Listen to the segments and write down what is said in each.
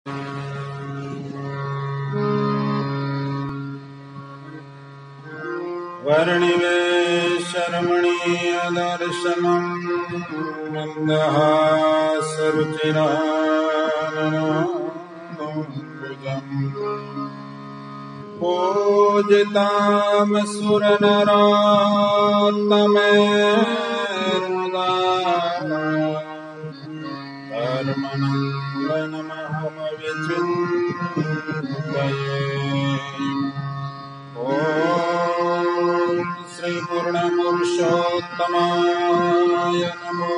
वर्णिवेशरमणीय दर्शनम् मन्दहासरुचिराननोऽम्बुजम् पूजितां सुरनरोत्तमेर्मुदा धर्मनन्दनमहमविचिन्तये। ॐ श्री पूर्णपुरुषोत्तमाय नमो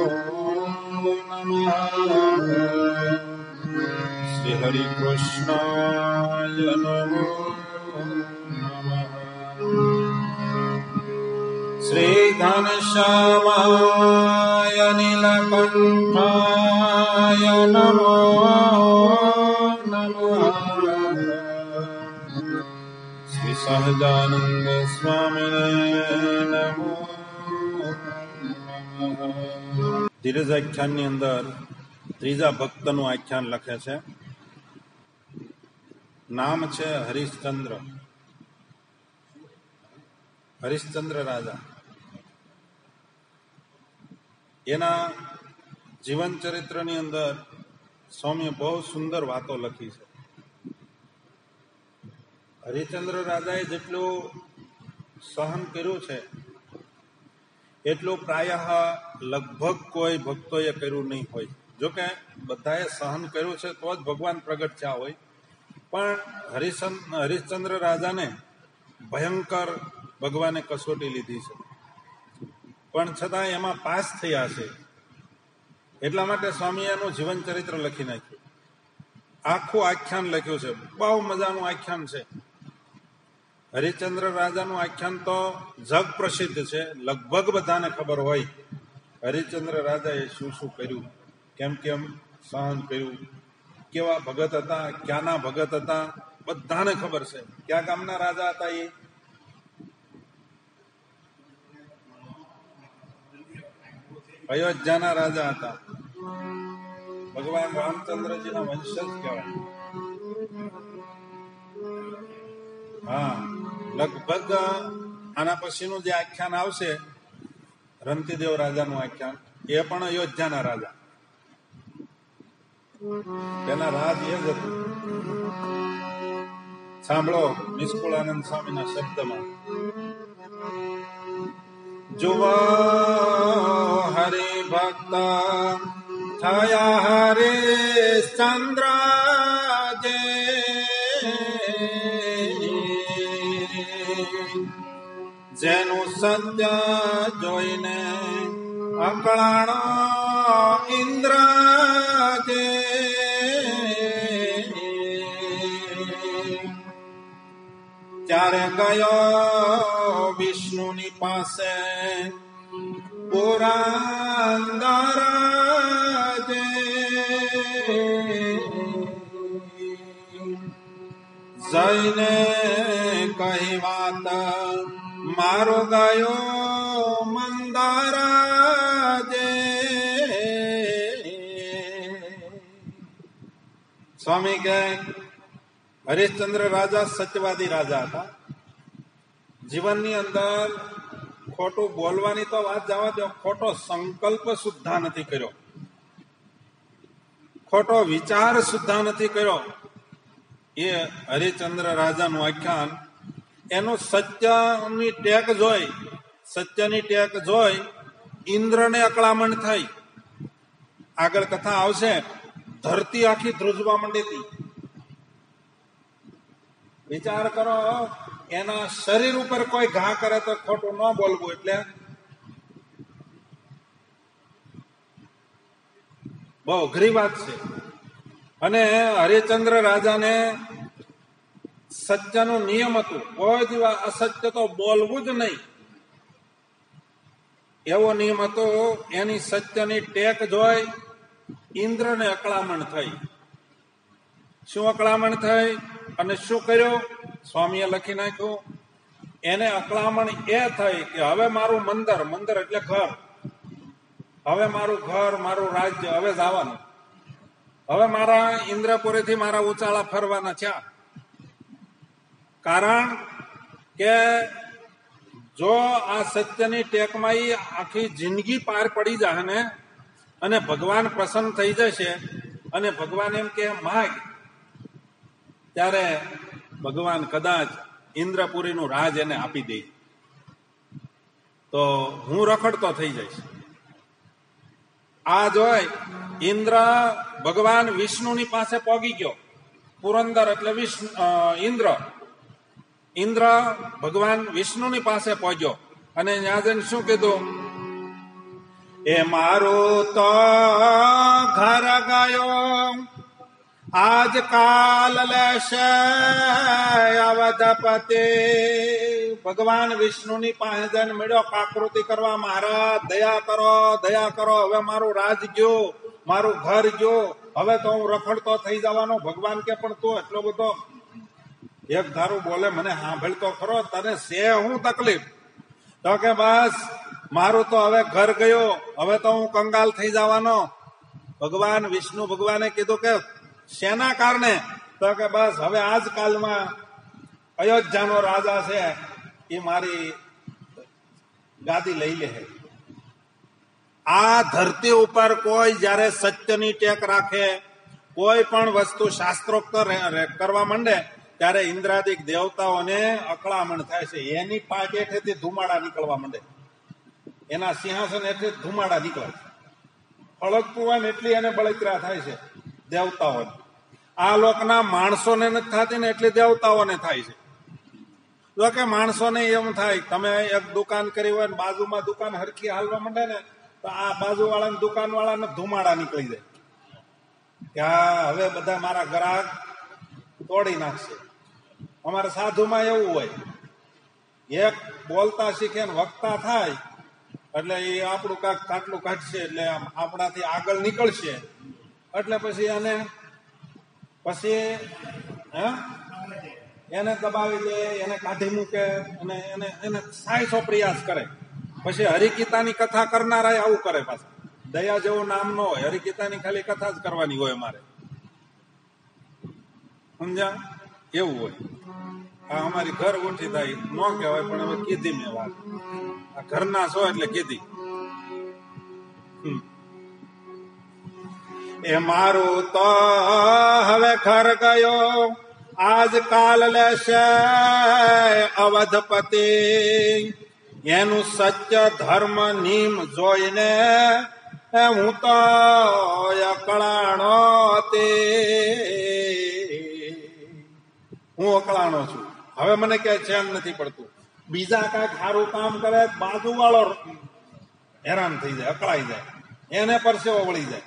नमः। श्री हरिकृष्णाय नमो नमः। श्री घनश्यामाय नीलकण्ठाय नमो नमः। श्री सहजानंद स्वामिने नमो नमः। ધીરજ આખ્યાનની અંદર ત્રીજા ભક્તનું આખ્યાન લખે છે. નામ છે હરિશ્ચંદ્ર. હરિશ્ચંદ્ર રાજા. એના જીવન ચરિત્રની અંદર સ્વામીએ બહુ સુંદર વાતો લખી છે. હરિશ્ચંદ્ર રાજાએ જેટલું સહન કર્યું છે એટલું પ્રાયઃ લગભગ કોઈ ભક્તોએ કર્યું નહીં હોય. જોકે બધાએ સહન કર્યું છે તો જ ભગવાન પ્રગટ થયા હોય, પણ હરિશ્ચંદ્ર રાજાને ભયંકર ભગવાને કસોટી લીધી છે, પણ છતાં એમાં પાસ થયા છે. એટલા માટે સ્વામીએ એનું જીવન ચરિત્ર લખી નાખ્યું, આખું આખ્યાન લખ્યું છે. બહુ મજાનું આખ્યાન છે. હરિશ્ચંદ્ર રાજાનું આખ્યાન તો જગ પ્રસિદ્ધ છે, લગભગ બધાને ખબર હોય હરિશ્ચંદ્ર રાજાએ શું શું કર્યું, કેમ કેમ સહન કર્યું, કેવા ભગત હતા, ક્યાંના ભગત હતા, બધાને ખબર છે. ક્યાં ગામના રાજા હતા? એ અયોધ્યાના રાજા હતા. ભગવાન રામચંદ્રજીના વંશજ કહેવાય. હા, લગભગ આના પછીનું જે આખ્યાન આવશે રંતીદેવ રાજાનું આખ્યાન, એ પણ અયોધ્યાના રાજા. તેના રાજ એ જ હતું. સાંભળો નિષ્કુળાનંદ સ્વામીના શબ્દમાં: જુઓ હરિભક્ત થયા હરિશ્ચંદ્ર જે, જેનું સત્ય જોઈને અકળાણો ઇન્દ્ર જે. ત્યારે ગયો વિષ્ણુની પાસે પુરંદર જે, જઈને કહી વાત મારો ગયો મંદાર જે. સ્વામી કે હરિશ્ચંદ્ર રાજા સત્યવાદી રાજા હતા. જીવનની અંદર ખોટું બોલવાની તો વાત જવા દો, ખોટો સંકલ્પ સુદ્ધા નથી કર્યો, ખોટો વિચાર સુદ્ધા નથી કર્યો. એ હરિશ્ચંદ્ર રાજાનું આખ્યાન, એનું સત્યની ટેક જોઈ ઇન્દ્રને અકળામણ થઈ. આગળ કથા આવશે, ધરતી આખી ધ્રુજવા માંડી હતી. વિચાર કરો, એના શરીર ઉપર કોઈ ઘા કરે તો ખોટું ન બોલવું, એટલે બહુ અઘરી વાત છે. અને હરિશ્ચંદ્ર રાજાને સત્યનું નિયમ હતું, કોઈ દિવસ અસત્ય તો બોલવું જ નહીં, એવો નિયમ હતો. એની સત્યની ટેક જોઈ ઇન્દ્રને અકળામણ થઈ. શું અકળામણ થઈ અને શું કર્યો? સ્વામીએ લખી નાખ્યું. એને અકળામણ એ થઈ કે હવે મારું મંદર એટલે ઘર, હવે મારું ઘર, મારું રાજ્ય હવે જવાનું, હવે મારા ઇન્દ્રપુરીથી મારા ઉચાળા ફરવાના થયા. કારણ કે જો આ સત્યની ટેકમાં ઈ આખી જિંદગી પાર પડી જાય ને અને ભગવાન પ્રસન્ન થઈ જશે અને ભગવાન એમ કે માગ, ત્યારે ભગવાન કદાચ ઇન્દ્રપુરીનું રાજ એને આપી દે તો હું રખડતો થઈ જઈશ. આ જોઈ ઇન્દ્ર ભગવાન વિષ્ણુની પાસે પહોંચી ગયો. પુરંદર એટલે ઇન્દ્ર ભગવાન વિષ્ણુની પાસે પહોંચ્યો અને ત્યાં જઈને શું કીધું? એ મારું તો ઘર ગયો, આજકાલ લેશે અવધપતિ. ભગવાન વિષ્ણુની પાસે જઈને મળ્યો કાકૃતિ કરવા, મહારાજ દયા કરો, દયા કરો, હવે મારું રાજ ગયો, મારું ઘર ગયો, હવે તો હું રખડતો થઈ જવાનો. ભગવાન કે પણ તું એટલો બધો એક ધારું બોલે, મને સાંભળતો ખરો, તને છે હું તકલીફ? તો કે બસ મારું તો હવે ઘર ગયો, હવે તો હું કંગાલ થઈ જવાનો. ભગવાન વિષ્ણુ ભગવાને કીધું કે શેના કારણે? તો કે બસ હવે આજકાલમાં અયોધ્યાનો રાજા છે એ મારી ગાદી લઈ લે. આ ધરતી ઉપર કોઈ જયારે સત્યની ટેક રાખે, કોઈ પણ વસ્તુ શાસ્ત્રોક્ત કરવા માંડે ત્યારે ઇન્દ્રાદિક દેવતાઓને અકળામણ થાય છે. એની પાક હેઠેથી ધુમાડા નીકળવા માંડે, એના સિંહાસન હેઠે ધુમાડા નીકળે, ફળકતું હોય ને એટલી એને બળતરા થાય છે દેવતાઓને. આ લોકના માણસોને નથી થતી ને એટલી દેવતાઓને થાય છે. જો કે માણસોને એમ થાય, તમે એક દુકાન કરી હોય ને બાજુમાં દુકાન હરખી હાલવા માંડે ને તો આ બાજુવાળા દુકાન વાળાને ધુમાડા નીકળી જાય કે હા હવે બધા મારા ગ્રાહક તોડી નાખશે. અમારા સાધુમાં એવું હોય, એક બોલતા શીખે ને વક્તા થાય એટલે એ આપણું કાંક કાટલું કાઢશે, એટલે આપણાથી આગળ નીકળશે, એટલે પછી એને દબાવી દે, એને કાઢી મૂકે અને એને સાયસો પ્રયાસ કરે. પછી હરિગીતાની કથા કરનારા આવું કરે. પાછા દયા જેવું નામ ન હોય, હરિગીતાની ખાલી કથા જ કરવાની હોય અમારે, સમજ્યા? એવું હોય. આ અમારી ઘર ઉઠી થાય ન કહેવાય પણ હવે કીધી મેં વાત, આ ઘરના છો એટલે કીધી. એ મારું તો હવે ઘર ગયો, આજકાલ લેશે અવધપતિ. એનું સત્ય ધર્મ નિયમ જોઈને હું તો અકળાણો હું અકળાણો છું. હવે મને ક્યાંય ચેન નથી પડતું. બીજા કાંઈક સારું કામ કરે, બાજુ વાળો હેરાન થઈ જાય, અકળાઈ જાય, એને પરસેવો વળી જાય.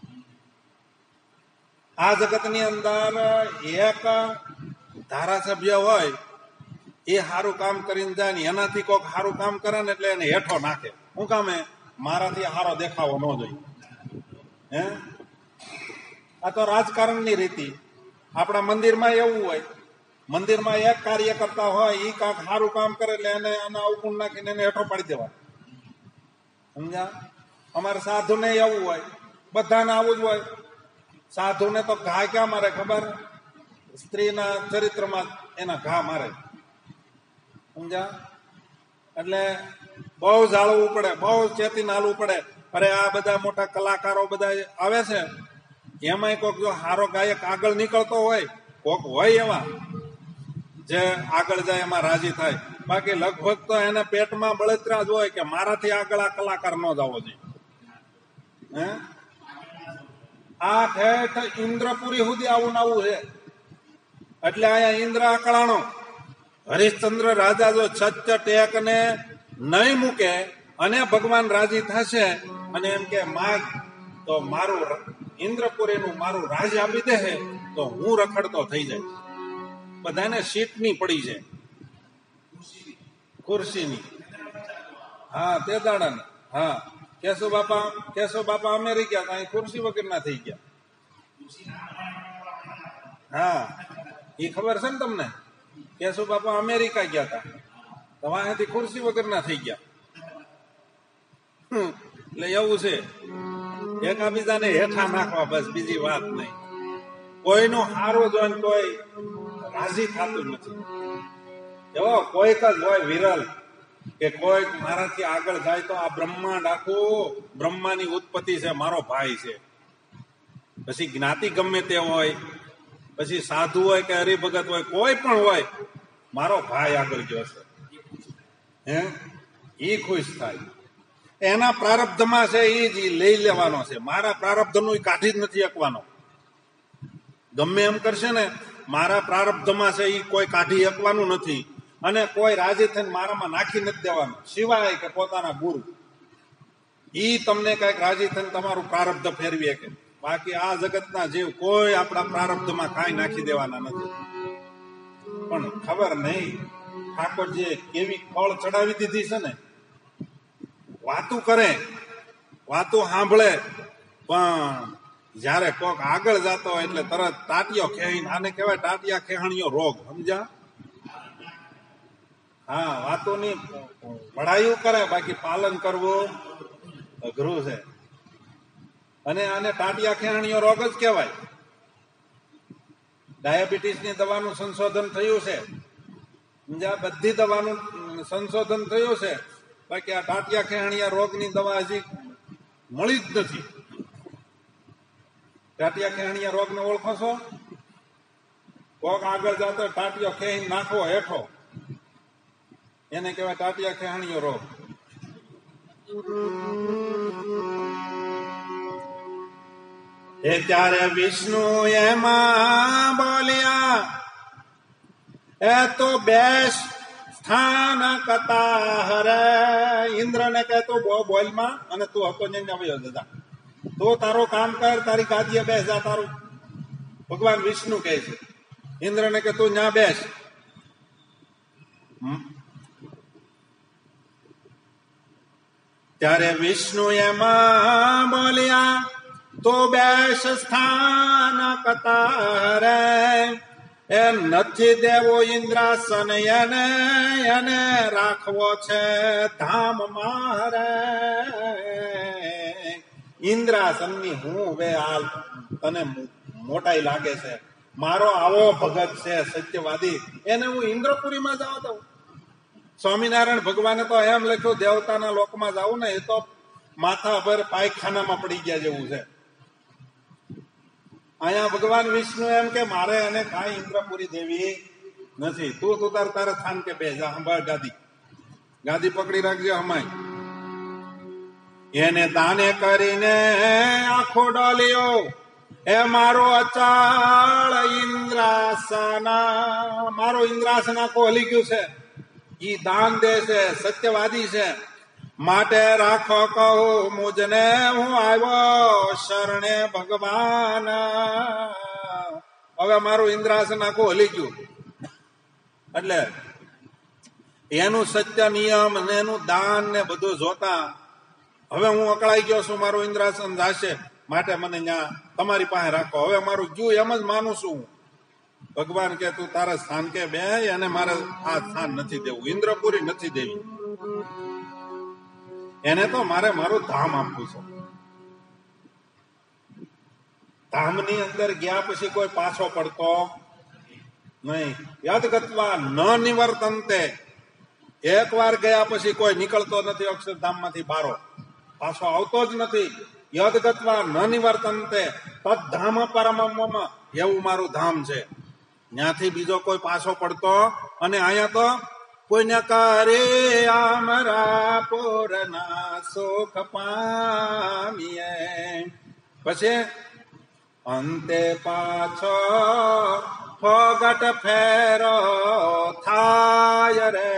આ જગતની અંદર એક ધારાસભ્ય હોય, એ સારું કામ કરીને જાય ને એનાથી કોઈક સારું કામ કરે ને એટલે એને હેઠો નાખે. શું કામે? મારાથી સારો દેખાવો ન જોઈએ. હે, આ તો રાજકારણની રીતિ. આપણા મંદિરમાં એવું હોય, મંદિરમાં એક કાર્ય કરતા હોય, એ કાંક સારું કામ કરે એટલે એને આના અવગુણ નાખીને એને હેઠો પાડી દેવા. સમજ્યા? અમારે સાધુને એવું હોય, બધાને આવું જ હોય. સાધુને તો ઘા ક્યાં મારે ખબર? સ્ત્રીના ચરિત્રમાં એના ઘા મારે, સમજ્યા? એટલે બહુ જાળવવું પડે, બહુ ચેતીને હાલવું પડે. અરે આ બધા મોટા કલાકારો બધા આવે છે, એમાંય કોઈક જો સારો ગાયક આગળ નીકળતો હોય, કોઈક હોય એવા જે આગળ જાય એમાં રાજી થાય. બાકી લગભગ તો એને પેટમાં બળતરા જ હોય કે મારાથી આગળ આ કલાકાર ન જવો જોઈએ. હે, આ ઠેઠ ઇન્દ્રપુરી સુધી આવું આવું છે. એટલે અહીંયા ઇન્દ્ર અકળાણો. હરિશ્ચંદ્ર રાજા જો સત્ય ટેક ને નહીં મૂકે અને ભગવાન રાજી થશે અને એમ કે માગ તો મારું ઇન્દ્રપુરીનું મારું રાજ આપી દે તો હું રખડતો થઈ જાય. બધાને સીટની પડી છે, ખુરશીની. હા, તે દાડાની. હા, કેશવ બાપા અમેરિકા ગયા, અહીં ખુરશી વગરના થઈ ગયા. હા, એ ખબર છે ને તમને? કેશવ બાપા અમેરિકા ગયા હતા તો અહીંથી ખુરશી વગરના થઈ ગયા. એટલે એવું છે. એકાબીજાને હેઠા નાખવા, બસ બીજી વાત નહીં. કોઈનું સારું જોઈને કોઈ રાજી થતું નથી. એવો કોઈક જ હોય વિરલ કે કોઈ મારાથી આગળ જાય તો આ બ્રહ્માંડ આખું બ્રહ્માની ઉત્પત્તિ છે, મારો ભાઈ છે. પછી જ્ઞાતિ ગમે તે હોય, પછી સાધુ હોય કે હરિભગત હોય, કોઈ પણ હોય, મારો ભાઈ આગળ ગયો છે, એ ખુશ થાય. એના પ્રારબ્ધમાં છે એ જ લઈ લેવાનો છે. મારા પ્રારબ્ધનું કાઢી જ નથી શકવાનો. ગમે એમ કરશે ને, મારા પ્રારબ્ધમાં છે એ કોઈ કાઢી શકવાનું નથી. અને કોઈ રાજી થઈને મારામાં નાખી નથી દેવાનું, સિવાય કે પોતાના ગુરુ. ઈ તમને કઈક રાજી થઈને તમારું પ્રારબ્ધ ફેરવી શકે. બાકી આ જગતના જીવ કોઈ આપણા પ્રારબ્ધમાં કાંઈ નાખી દેવાના નથી. પણ ખબર નહીં ઠાકોરજીએ કેવી ફળ ચડાવી દીધી છે ને. વાતું કરે, વાતો સાંભળે, પણ જયારે કોક આગળ જતો હોય એટલે તરત ટાટિયો ખેહીને, આને કહેવાય ટાટિયા ખેહણીયો રોગ, સમજ્યા? હા, વાતોની વડાયું કરે, બાકી પાલન કરવું અઘરું છે. અને આને ટાટિયા ખેહણીયો રોગ જ કહેવાય. ડાયાબિટીસની દવાનું સંશોધન થયું છે, સમજ્યા? બધી દવાનું સંશોધન થયું છે, બાકી આ ટાટિયા ખેહણીયા રોગની દવા હજી મળી જ નથી. ટાટિયા ખેહણીયા રોગને ઓળખો છો? કોક આગળ જતો ટાટિયો ખેહી નાખવો હેઠો, એને કહેવાય ટાટિયા ખેહણીયો રોગ. એ ત્યારે વિષ્ણુ એમાં બોલ્યા, એ તો બેસ સ્થાન કતા હરે. ઇન્દ્રને કહે તું બોલમાં, અને તું હતો ને દાદા, તો તારો કામ કર, તારી ગાદીએ બેસ જા તારું. ભગવાન વિષ્ણુ કહે છે ઇન્દ્રને કે તું ન્યા બેસ. ત્યારે વિષ્ણુ એમાં બોલ્યા, તો બેસ સ્થાન કતા રે. એ નથી દેવો ઇન્દ્રાસન, એને રાખવો છે ધામ મારે. ઇન્દ્રાસન ની હું હવે હાલ તને મોટાઈ લાગે છે. મારો આવો ભગત છે સત્યવાદી, એને હું ઇન્દ્રપુરીમાં જાવ દઉં? સ્વામિનારાયણ ભગવાને તો એમ લખ્યું, દેવતાના લોકમાં જાવું ને એ તો માથા પર પાયખાનામાં પડી ગયા જેવું છે. અહીંયા ભગવાન વિષ્ણુ એમ કે મારે એને કાંઈ ઇન્દ્રપુરી દેવી નથી. તું તારે સ્થાન કે બે જા, સંભાળ ગાદી પકડી રાખજે હમાય. એને દાને કરીને આખો ડોલ્યો, એ મારો અચાળ ઇન્દ્રાસના. મારો ઇન્દ્રાસન આખો હલી ગયું છે. ઈ દાન દે છે, સત્યવાદી છે, માટે રાખો કહું મુજને, હું આવ્યો શરણે ભગવાન. હવે મારું ઇન્દ્રાસન આખું હલી ગયું. એટલે એનું સત્ય નિયમ ને એનું દાન ને બધું જોતા હવે હું અકળાઈ ગયો છું. મારું ઇન્દ્રાસન જાશે, માટે મને ત્યાં તમારી પાસે રાખો. હવે મારું ગયું એમ જ માનું છું. ભગવાન કે તું તારા સ્થાન કે બે, અને મારે આ સ્થાન નથી દેવું, ઇન્દ્રપુરી નથી દેવી. એને તો મારે મારું ધામ આપવું છે. ધામની અંદર ગયા પછી કોઈ પાછો પડતો નહીં. યદગત્વા ન નિવર્તન્તે. એક વાર ગયા પછી કોઈ નીકળતો નથી અક્ષરધામમાંથી બારો, પાછો આવતો જ નથી. યદગત્વા ન નિવર્તન્તે તદ્ધામ પરમમ. એવું મારું ધામ છે, ત્યાંથી બીજો કોઈ પાછો પડતો. અને અહીંયા તો કોઈને કરે આમરા પૂરના સુખ પામીએ. પછી અંતે પાછો ફગટ ફેરો થાય રે.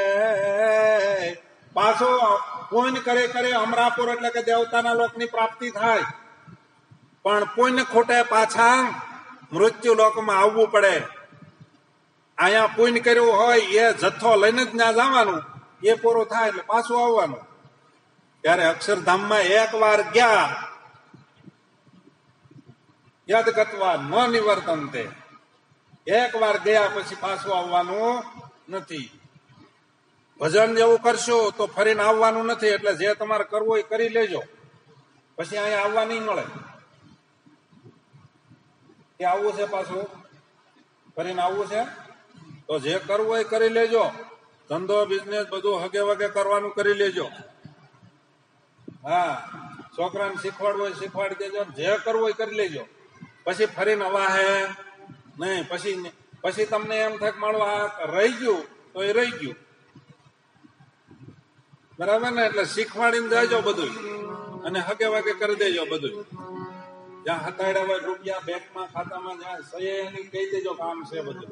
પાછો પુણ્ય કરે અમરાપુર એટલે કે દેવતાના લોકની પ્રાપ્તિ થાય. પણ પુણ્ય ખોટે પાછા મૃત્યુ લોકમાં આવવું પડે. અહીંયા પુણ્ય કર્યું હોય એ જથ્થો લઈને જ ત્યાં જવાનું, એ પૂરું થાય એટલે પાછું આવવાનું. ત્યારે અક્ષરધામમાં એક વાર ગયા, યદગત્વા ન નિવર્તન્તે. એક વાર ગયા પછી પાછું આવવાનું નથી. ભજન જેવું કરશો તો ફરીને આવવાનું નથી. એટલે જે તમારે કરવું એ કરી લેજો. પછી અહીંયા આવવા નહીં મળે કે આવવું છે, પાછું ફરીને આવવું છે. તો જે કરવું હોય કરી લેજો, ધંધો બિઝનેસ બધું હગે વગે કરવાનું કરી લેજો. હા, છોકરાને શીખવાડવું હોય શીખવાડી દેજો, જે કરવું હોય કરી લેજો. પછી ફરીને વાહે નહીં. પછી તમને એમ થાય કે મારું આ રહી ગયું તો એ રહી ગયું, બરાબર ને? એટલે શીખવાડીને દેજો બધું, અને હગે વગે કરી દેજો બધું. જ્યાં હતાડ્યા હોય રૂપિયા બેંકમાં ખાતામાં જ્યાં સહી એની કહી દેજો કામ છે બધું.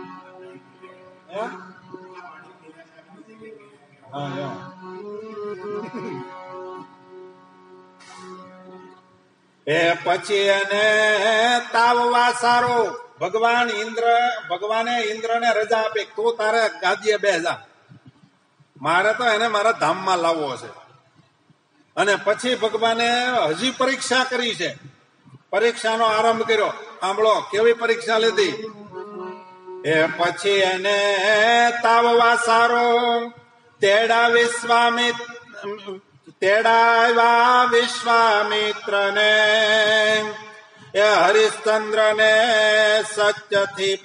એ પછી એને તાવવા સારો ભગવાને ઇન્દ્રને રજા આપી, તું તારે ગાદીએ બેસા, મારે તો એને મારા ધામમાં લાવવો છે. અને પછી ભગવાને હજી પરીક્ષા કરી છે, પરીક્ષાનો આરંભ કર્યો. સાંભળો કેવી પરીક્ષા લીધી. એ પછી એને તાવવા સારો તેડાવ્યા વિશ્વામિત્રને, એ હરિશ્ચંદ્રને સત્યથી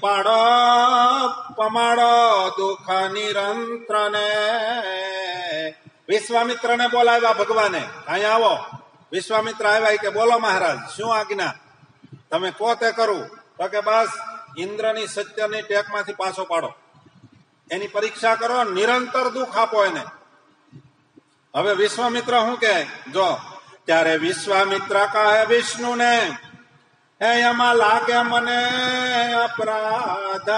પમાડો દુઃખ નિરંત્રને. વિશ્વામિત્રને બોલાવ્યા ભગવાને, અહીંયા આવો. વિશ્વામિત્ર આવ્યા કે બોલો મહારાજ, શું આજ્ઞા, તમે કહો તે કરું. તો કે બસ ઇન્દ્રની સત્યની ટેકમાંથી પાછો પાડો, એની પરીક્ષા કરો, નિરંતર દુઃખ આપો એને. હવે વિશ્વામિત્ર શું કે જો, ત્યારે વિશ્વામિત્ર કહે વિષ્ણુને, હે એમાં લાગે મને અપરાધ,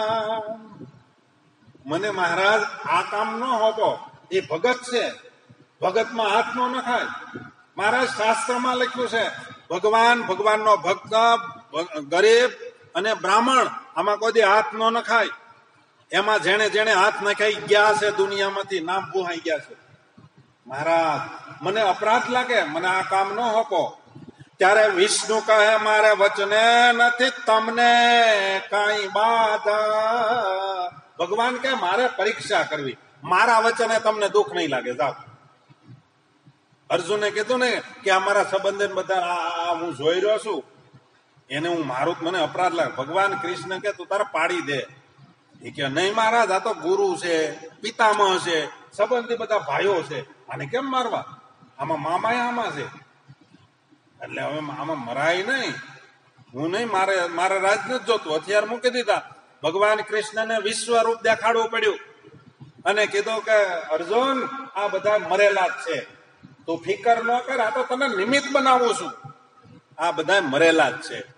મને મહારાજ આ કામ ન હોતો. એ ભગત છે, ભગતમાં હાથ ન નખાય. મહારાજ શાસ્ત્રમાં લખ્યું છે, ભગવાનનો ભક્ત, ગરીબ અને બ્રાહ્મણ આમાં કોઈ હાથ ન નખાય. એમાં જેને જેને હાથ નખાઈ ગયા છે દુનિયામાંથી નામ ભૂહાઈ ગયા છે. મહારાજ મને અપરાધ લાગે, મને આ કામ ન હોકો. ત્યારે વિષ્ણુ કહે મારે વચને નથી તમને કઈ બાધા. ભગવાન કે મારે પરીક્ષા કરવી, મારા વચને તમને દુઃખ નહીં લાગે, જાઓ. અર્જુને કીધું ને કે અમારા સંબંધી બધા હું જોઈ રહ્યો છું, એને હું મારું મને અપરાધ લાગે. ભગવાન કૃષ્ણ કે તું તારે પાડી દે. એ કે નહીં મહારાજ, આ તો ગુરુ છે, પિતામહ છે, સંબંધી બધા ભાઈઓ છે, આને કેમ મારવા? આમાં મામાયા છે, એટલે હવે આમાં મરાય નહીં. હું નહીં, મારે રાજ નથી જોતું. હથિયાર મૂકી દીધા. ભગવાન કૃષ્ણને વિશ્વરૂપ દેખાડવું પડ્યું અને કીધું કે અર્જુન આ બધા મરેલા જ છે, તું ફિકર ન કર, આ તો તને નિમિત્ત બનાવું છું, આ બધા મરેલા જ છે,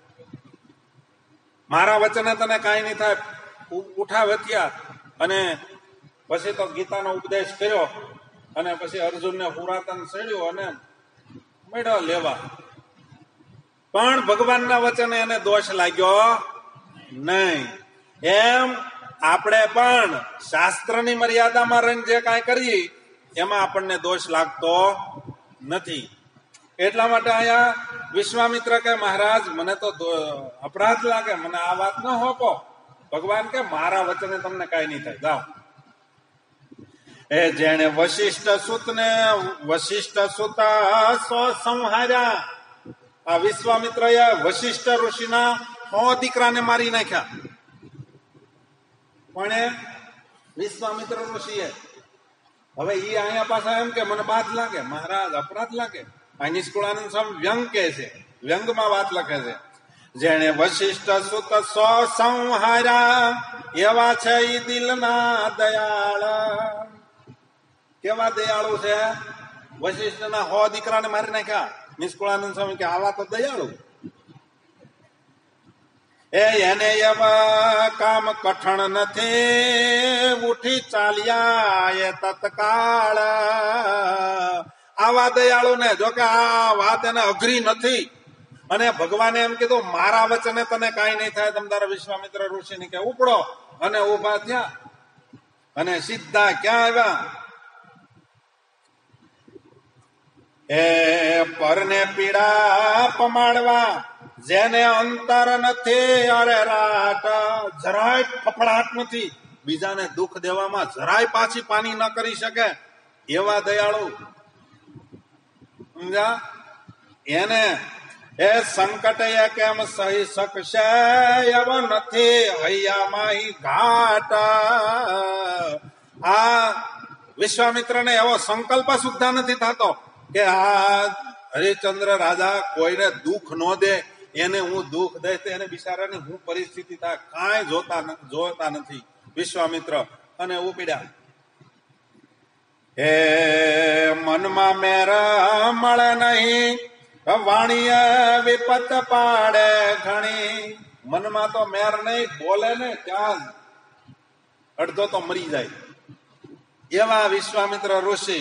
મારા વચને તને કાંઈ નહીં થાય. ઉઠાવ હથિયાર અને પછી તો ગીતાનો ઉપદેશ કર્યો અને પછી અર્જુનને પુરાતન સડ્યું અને મળ્યો લેવા. પણ ભગવાનના વચને એને દોષ લાગ્યો નહીં. એમ આપણે પણ શાસ્ત્રની મર્યાદામાં રહીને જે કાંઈ કરીએ એમાં આપણને દોષ લાગતો નથી. એટલા માટે અહીંયા વિશ્વામિત્ર કે મહારાજ મને તો અપરાધ લાગે, મને આ વાત ન હોકો. ભગવાન કે મારા વચને તમને કઈ નહીં થાય, જાઓ. એ જેને વશિષ્ઠ સુતા સંહાર્યા, આ વિશ્વામિત્ર વશિષ્ઠ ઋષિના 100 દીકરાને મારી નાખ્યા. પણ એ વિશ્વામિત્ર ઋષિએ હવે એ અહીંયા પાછા એમ કે મને બાદ લાગે, મહારાજ અપરાધ લાગે. આ નિષ્કુળાનંદ સ્વામી વ્યંગ કે છે, વ્યંગમાં વાત લખે છે. જેને વશિષ્ઠ સુત સંહાર્યા, એવા છે ઈ દિલના દયાળ. કેવા દયાળુ છે? વશિષ્ઠના 100 દીકરાને મારી નાખ્યા. નિષ્કુળાનંદ સ્વામી કે આવા તો દયાળુ. એને એવા કામ કઠણ નથી, ઉઠી ચાલ્યા એ તત્કાળ. આવા દયાળુ ને જો કે આ વાત એને અઘરી નથી. અને ભગવાને એમ કીધું મારા વચને તને કાંઈ નહીં થાય. તમ તારા વિશ્વામિત્ર ઋષિને કે ઉપડો, અને ઉભા થયા અને સીધા ક્યાં આવ્યા? એ પરને પીડા પમાડવા, જેને અંતર નથી અરે રાટ. જરાય ફફડાટ નથી, બીજાને દુઃખ દેવામાં જરાય પાછી પાની ન કરી શકે એવા દયાળુ. સમજા? એને એ સંકટ એ કેમ સહી શકશે એવો નથી હૈયામાં ઘાટ. આ વિશ્વામિત્રને એવો સંકલ્પ સુદ્ધા નથી થતો કે આ હરિશ્ચંદ્ર રાજા કોઈને દુઃખ ન દે, એને હું દુઃખ દે તો એને બિચારાની હું પરિસ્થિતિ થાય કાંઈ જોતા નથી વિશ્વામિત્ર. અને ઉપડ્યા. હે મનમાં મેર મળે નહીં, વાણીએ વિપત પાડે ઘણી. મનમાં તો મેર નહીં, બોલે ને ત્યાં અડધો તો મરી જાય. એવા વિશ્વામિત્ર ઋષિ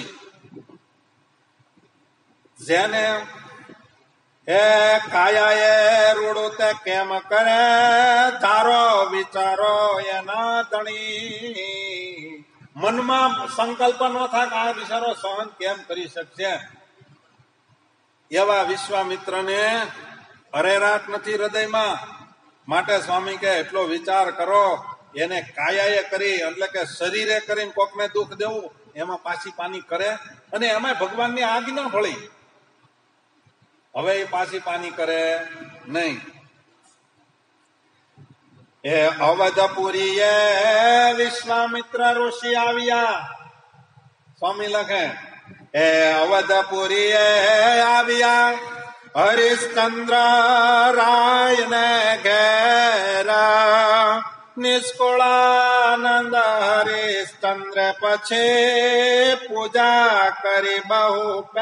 જેને એ કાયા એ રૂડું તે કેમ કરે, તારો વિચારો એના ધણી. મનમાં સંકલ્પ ન થાય કે આ વિચારો સહન કેમ કરી શકશે. એવા વિશ્વામિત્રને અરેરાટ નથી હૃદયમાં. માટે સ્વામી કે એટલો વિચાર કરો. એને કાયાએ કરી એટલે કે શરીરે કરીને કોકને દુઃખ દેવું, એમાં પાછી પાની કરે અને એમાં ભગવાનની આજ્ઞા ફળી. હવે એ પાછી પાની કરે નહીં. એ અવધપુરી એ વિશ્વામિત્ર ઋષિ આવ્યા. સ્વામી લખે એ અવધપુરી એ આવ્યા, હરિશ્ચંદ્ર રાય ને ઘેરા. નિષ્કુળાનંદ હરિશ્ચંદ્ર પછી પૂજા કરી બહુ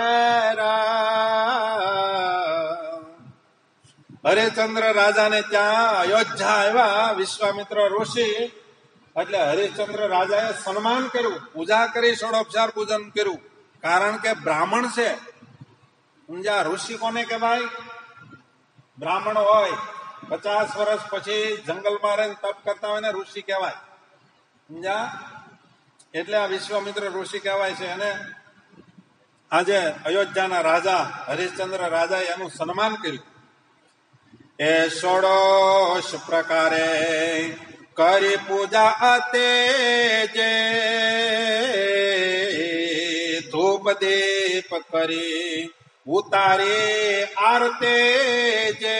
પેરા. હરિશ્ચંદ્ર રાજાને ત્યાં અયોધ્યા આવ્યા વિશ્વામિત્ર ઋષિ. એટલે હરિશ્ચંદ્ર રાજાએ સન્માન કર્યું, પૂજા કરી, ષોડોપચાર પૂજન કર્યું. કારણ કે બ્રાહ્મણ છે. સમજ્યા? ઋષિ કોને કહેવાય? બ્રાહ્મણ હોય 50 વર્ષ પછી જંગલમાં રહીને તપ કરતા હોય ને ઋષિ કહેવાય. સમજ્યા? એટલે આ વિશ્વામિત્ર ઋષિ કહેવાય છે. અને આજે અયોધ્યાના રાજા હરિશ્ચંદ્ર રાજાએ એનું સન્માન કર્યું. એ ષોડશ પ્રકારે કરી પૂજા અતે જે, ધૂપ દીપ કરી ઉતારી આરતે જે.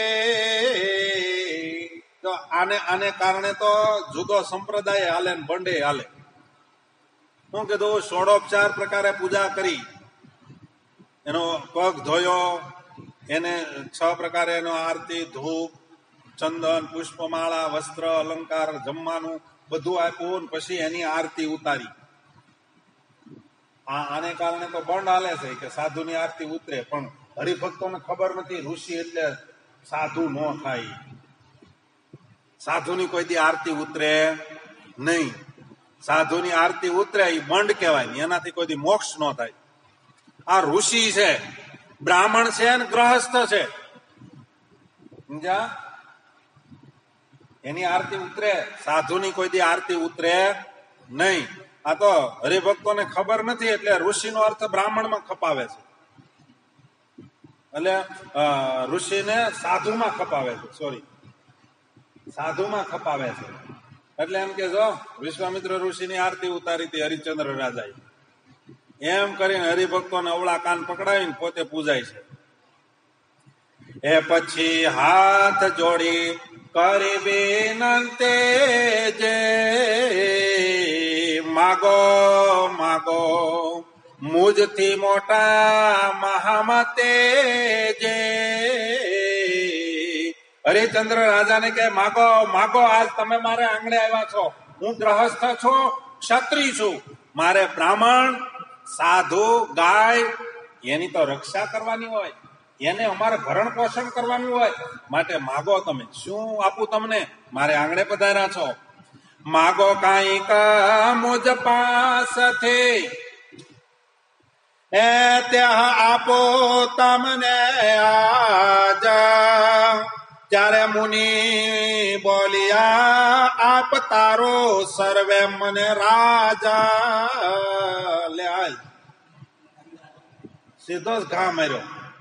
તો આને કારણે તો જુદો સંપ્રદાય હાલે ને બંડે હાલે. શું કીધું? ષોડોપચાર પ્રકારે પૂજા કરી, એનો પગ ધોયો, એને 6 પ્રકારે એનો આરતી, ધૂપ, ચંદન, પુષ્પમાળા, વસ્ત્ર, અલંકાર, જમવાનું બધું આપ્યું, પછી એની આરતી ઉતારી. આને કારણે તો બંધ હાલે છે કે સાધુની આરતી ઉતરે, પણ હરિભક્તોને ખબર નથી ઋષિ એટલે સાધુ ન થાય. સાધુની કોઈ દી આરતી ઉતરે નહીં. સાધુની આરતી ઉતરે એ બંધ કહેવાય, એનાથી કોઈ દી મોક્ષ ન થાય. આ ઋષિ છે, બ્રાહ્મણ છે ને ગ્રહસ્થ છે. સમજ્યા? એની આરતી ઉતરે, સાધુની કોઈ દી આરતી ઉતરે નહીં. આ તો હરિભક્તોને ખબર નથી એટલે ઋષિનો અર્થ બ્રાહ્મણમાં ખપાવે છે. એટલે ઋષિને સાધુમાં ખપાવે છે. સોરી, સાધુમાં ખપાવે છે. એટલે એમ કે જો વિશ્વામિત્ર ઋષિની આરતી ઉતારી હતી હરિશ્ચંદ્ર રાજાએ. એમ કરીને હરિભક્તોને અવળા કાન પકડાવીને પોતે પૂજાય છે. એ પછી હાથ જોડી કરી વિનંતી જે, માગો માગો મુજથી મોટા મહામતે જે. હરિશ્ચંદ્ર રાજાને કે માગો માગો, આજ તમે મારે આંગણે આવ્યા છો. હું ગ્રહસ્થ છું, ક્ષત્રિય છું. મારે બ્રાહ્મણ, સાધુ, ગાય એની તો રક્ષા કરવાની હોય, એને અમારે ભરણ પોષણ કરવાનું હોય. માટે માગો તમે. શું આપું તમને? મારે આંગણે પધાર્યા છો. માગો કાંઈક મુજ પાસથી, એ ત્યાં આપો તમને આજ. ત્યારે મુનિ બોલિયા, આપ તારો સર્વે મને રાજા. લે હાલ, સીધો જ ઘા માર્યો.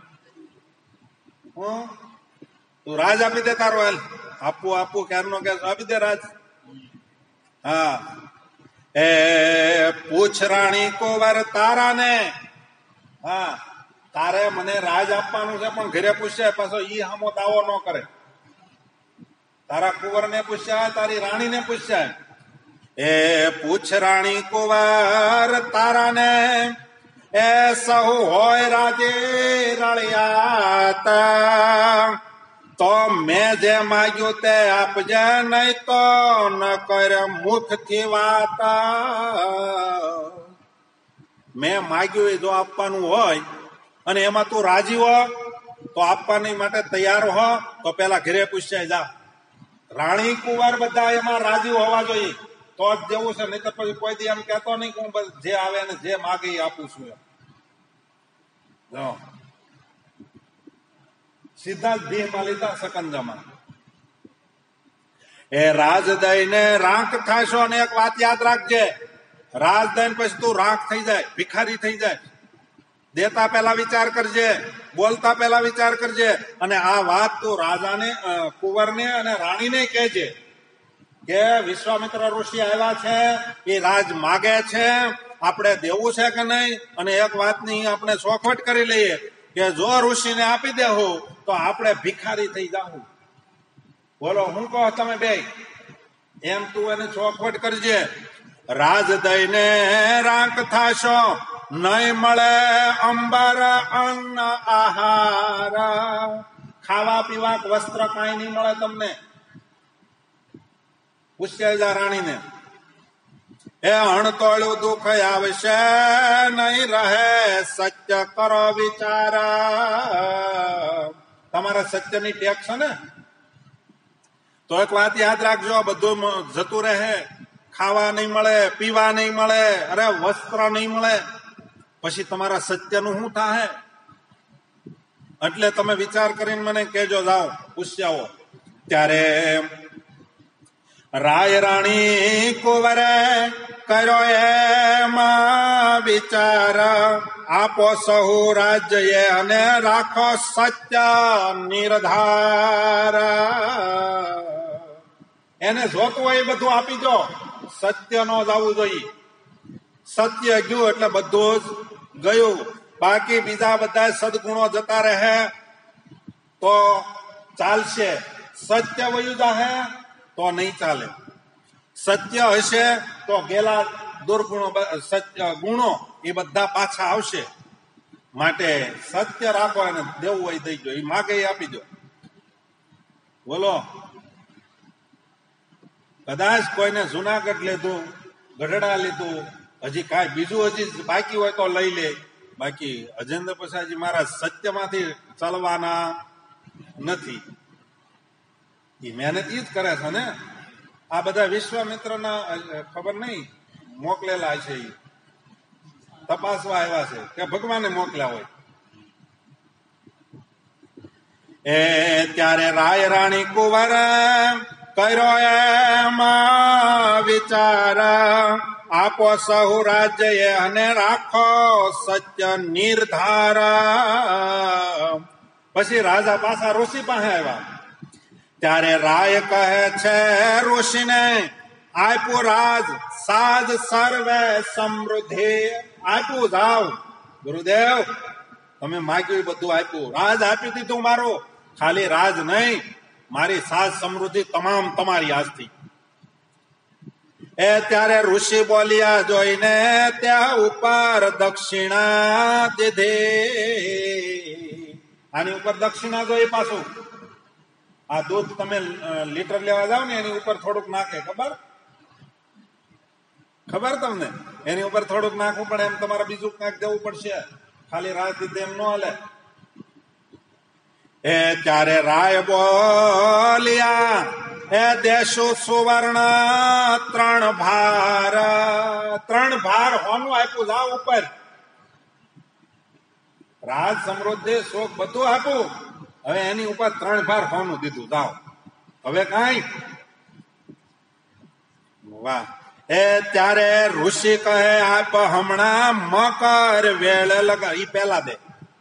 તું રાજ આપી દે તારો. હાલ આપું આપું ક્યારનો કે આપી દે રાજ. હા. એ પૂછ રાણી કુંવર તારાને. હા, તારે મને રાજ આપવાનું છે, પણ ઘરે પૂછ્યા પાછો ઈ હામો દાવો ન કરે. તારા કુંવરને પૂછ્યા, તારી રાણીને પૂછ્યા, એ પૂછ રાણી કુંવર તારાને, એ સહુ હોય રાજે રળિયાતા, તો મેં જે માગ્યું તે આપજે, નહીં તો ન કરે મુખથી વાત. મેં માગ્યું એ જો આપવાનું હોય અને એમાં તું રાજી હો તો આપવાની માટે તૈયાર હો, તો પેલા ઘરે પૂછ્યા જા. રાણી કુંવર બધા એમાં રાજી હોવા જોઈએ તો જ જેવું છે, નહીં તો પછી કોઈ દી એમ કહેતો નહીં કે હું જે આવે ને જે માગે એ આપું છું એમ. સીધા જ ભીહમાં લીધા સકંજામાં. એ રાજ દઈને રાંક થાશો, અને એક વાત યાદ રાખજે, રાજ દઈને પછી તું રાંક થઈ જાય, ભિખારી થઈ જાય. દેતા પહેલા વિચાર કરજે, બોલતા પહેલા વિચાર કરજે, અને આ વાત તું રાજાને, કુંવરને અને રાણીને કહેજે કે વિશ્વામિત્ર ઋષિ આવ્યા છે, એ રાજ માગે છે, આપણે દેવું છે કે નહીં. અને એક વાતની આપણે ચોખવટ કરી લઈએ કે જો ઋષિને આપી દેવું તો આપણે ભિખારી થઈ જાવું. બોલો હું કહો તમે બે? એમ તું એને ચોખવટ કરજે. રાજ દઈને રાંક થાશો, નહીં મળે અંબર અન્ન આહાર, ખાવા પીવા વસ્ત્ર કાંઈ નહીં મળે તમને. પૂછ્યા જા રાણીને, એ અણતોળ્યું દુઃખ આવશે નહીં રહે, સત્ય કરો વિચાર. તમારા સત્યની ટેક છે ને, તો એક વાત યાદ રાખજો, બધું જતું રહે. ખાવા નહીં મળે, પીવા નહીં મળે, અરે વસ્ત્ર નહીં મળે, પછી તમારા સત્યનું શું થાય? એટલે તમે વિચાર કરીને મને કહેજો, જાઓ પૂછ્યાઓ. ત્યારે રાય રાણી કુંવરે કર્યો એમાં વિચાર, આપો સહુ રાજ્ય અને રાખો સત્ય નિર્ધાર. એને જોતું હોય એ બધું આપી દો, સત્ય નો જવું જોઈએ. સત્ય ગયું એટલે બધું જ ગયું. બાકી બીજા બધા સદગુણો જતા રહે તો ચાલશે, સત્ય વયું જાહે તો નહીં ચાલે. સત્ય હશે તો ગેલા દુર્ગુણો, સત્ય ગુણો એ બધા પાછા આવશે. માટે સત્ય રાખો, અને દેવું હોય દઈ દો, એ માગે એ આપી દો. બોલો, કદાચ કોઈને જુનાગઢ લીધું, ગઢડા લીધું, હજી કાંઈ બીજું હજી બાકી હોય તો લઈ લે. બાકી અજેન્દ્ર પ્રસાદજી મહારાજ સત્યમાંથી ચાલવાના નથી. એ મહેનત ઈ જ કરે છે ને. આ બધા વિશ્વામિત્રના ખબર નહીં મોકલેલા છે, એ તપાસવા આવ્યા છે કે ભગવાને મોકલ્યા હોય. એ ત્યારે રાય રાણી કુંવર કર્યો એમાં વિચાર, આપો સહુ રાજ્ય અને રાખો સત્ય નિર્ધાર. પછી રાજા પાછા ઋષિ પાસે આવ્યા. ત્યારે રાય કહે છે ઋષિને, આપ્યું રાજ સાજ સર્વે સમૃદ્ધિ. આપ્યું જાવ ગુરુદેવ, તમે માગ્યું એ બધું આપ્યું, રાજ આપી દીધું મારું. ખાલી રાજ નહીં, મારી સાજ સમૃદ્ધિ તમામ તમારી આજથી. એ ત્યારે ઋષિ બોલ્યા જોઈને ત્યાં ઉપર દક્ષિણા દીધી. આની ઉપર દક્ષિણા જોઈ. પાછું આ દૂધ તમે લીટર લેવા જાવ ને એની ઉપર થોડુંક નાખે, ખબર તમને? એની ઉપર થોડુંક નાખવું પડે, એમ તમારે બીજું કાંઈક દેવું પડશે. ખાલી રાજ દીધે એમ ન હાલે. એ ત્યારે રાય બોલ્યા, એ દેશો સુવર્ણ 3 ભાર. 3 ભાર હોનું આપ્યું, જાવ ઉપર. રાજ સમૃદ્ધિ સુખ બધું આપ્યું, હવે એની ઉપર 3 ભાર હોનું દીધું, જાવ. હવે કાંઈ વાહ. એ ત્યારે ઋષિ કહે, આપ હમણાં મકર વેળ લગા. ઈ પેલા દે,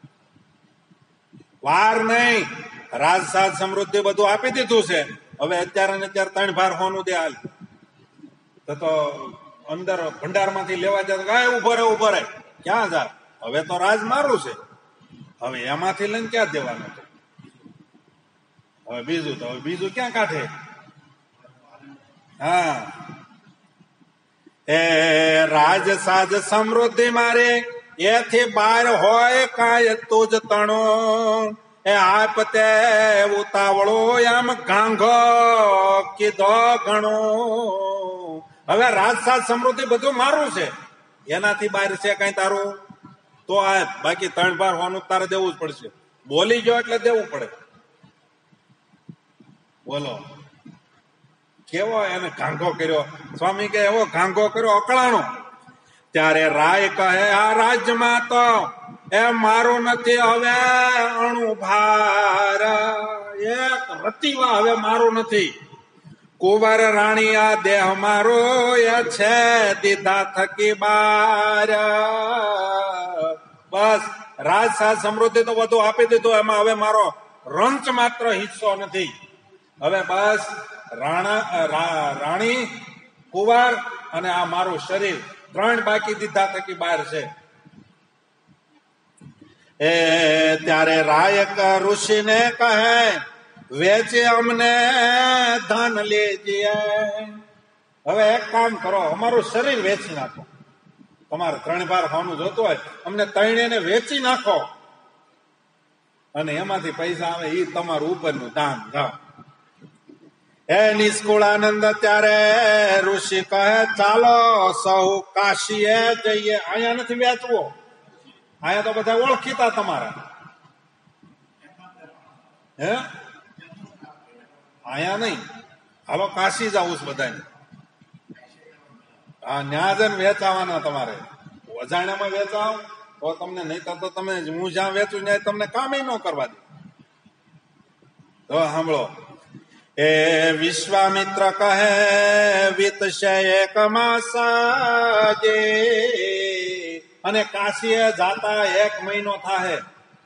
વાર નહીં. રાજ સાજ સમૃદ્ધિ બધું આપી દીધું છે, હવે અત્યારે ને અત્યારે 3 ભાર હોનું દે. હાલ તો અંદર ભંડાર માંથી લેવા જાય, ઉભો રે ક્યાં જા? હવે તો રાજ મારું છે. હવે એમાંથી લઈને ક્યાં દેવાનું હતું? હવે બીજું ક્યાં કાઢે? હા, એ રાજ સાજ સમૃદ્ધિ મારે એથી બહાર હોય કાય તું જ તણો, એ આપ તે ઉતાવળો એમ ગાંઘો કીધો ઘણો. હવે રાજ સાજ સમૃદ્ધિ બધું મારું છે, એનાથી બહાર છે કઈ તારું? તો આ બાકી 3 બાર હોનું તારે દેવું જ પડશે. બોલી ગયો એટલે દેવું પડે. બોલો કેવો એને ઘાંઘો કર્યો? સ્વામી કે એવો ઘાંઘો કર્યો અકળાણો. ત્યારે રાય કહે આ રાજમાં તો એ મારો નથી હવે અણુભાર, એક રતિવા હવે મારો નથી. કુંવર રાણી આ દેહ મારો એ છે દીધા થકી બાર. બસ રાજ સાજ સમૃદ્ધિ તો બધું આપી દીધું, એમાં હવે મારો રંચ માત્ર હિસ્સો નથી. હવે બસ રાણી, કુંવર અને આ મારું શરીર 3 બાકી દીધા થકી બહાર છે. એ ત્યારે રાયક ઋષિને કહે વેચે અમને ધન લેજે. હવે એક કામ કરો, અમારું શરીર વેચી નાખો. તમારે 3 બાર હોનું જોતું હોય, અમને 3 ને વેચી નાખો અને એમાંથી પૈસા આવે એ તમારું ઉપરનું દાન જાઓ. હે નિષ્કુળાનંદ ત્યારે ઋષિ કહે ચાલો સૌ કાશીએ જઈએ. અહીંયા નથી વેચવો, અહીંયા તો બધા ઓળખીતા તમારા. હે અહીંયા નહીં, હાલો કાશી જવું છે બધાને. હા, ન્યા જઈને વેચાવાના તમારે. અજાણ્યામાં વેચાવ તો તમને નહીં તો તમે હું જ્યાં વેચું ત્યાં તમને કામ ન કરવા દે. તો સાંભળો, એ વિશ્વામિત્ર કહે વિતશે 1 માસ જે, અને કાશીએ જાતા 1 મહિનો થાય.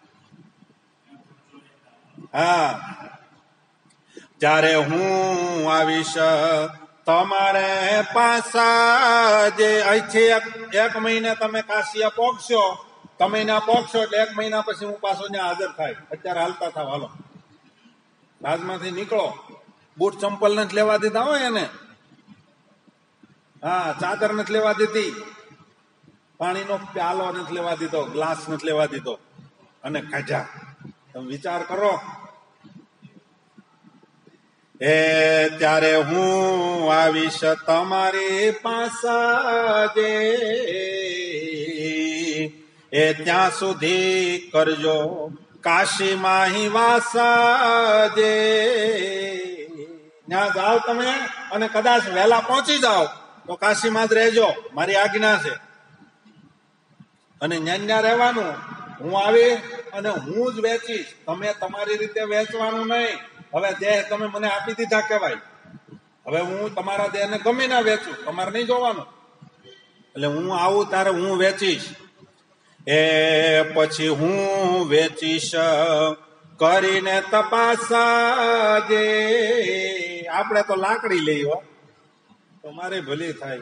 હા, જ્યારે હું આવીશ તમારે પાસા જે, અહીંથી 1 મહિને તમે કાશીએ પહોંચશો, તમે ના પહોંચશો એટલે 1 મહિના પછી હું પાછો ત્યાં હાજર થાય. અત્યારે હાલતા થાવ, હાલો રાજમાંથી નીકળો. બૂટ ચંપલ નથી લેવા દીધા હોય એને, હા, ચાદર નથી લેવા દીધી, પાણીનો પ્યાલો નથી લેવા દીધો, ગ્લાસ નથી લેવા દીધો, અને કાઢ્યા. તમે વિચાર કરો. એ ત્યારે હું આવીશ તમારી પાસા જે, એ ત્યાં સુધી કરજો કાશીમાં હિ વાસા જે. ત્યાં જાઓ તમે અને કદાચ વહેલા પહોંચી જાઓ તો કાશીમાં જ રહેજો, મારી આજ્ઞા છે. અને ત્યાં રહેવાનું, હું આવી અને હું જ વેચીશ. તમે તમારી રીતે વેચવાનું નહીં. હવે દેહ તમે મને આપી દીધા કહેવાય. હવે હું તમારા દેહને ગમે ના વેચું, તમારે નહીં જોવાનું. એટલે હું આવું ત્યારે હું વેચીશ. એ પછી હું વેચીશ કરીને તપાસા જે. આપણે તો લાકડી લઈ હો, તો મારે ભલી થાય.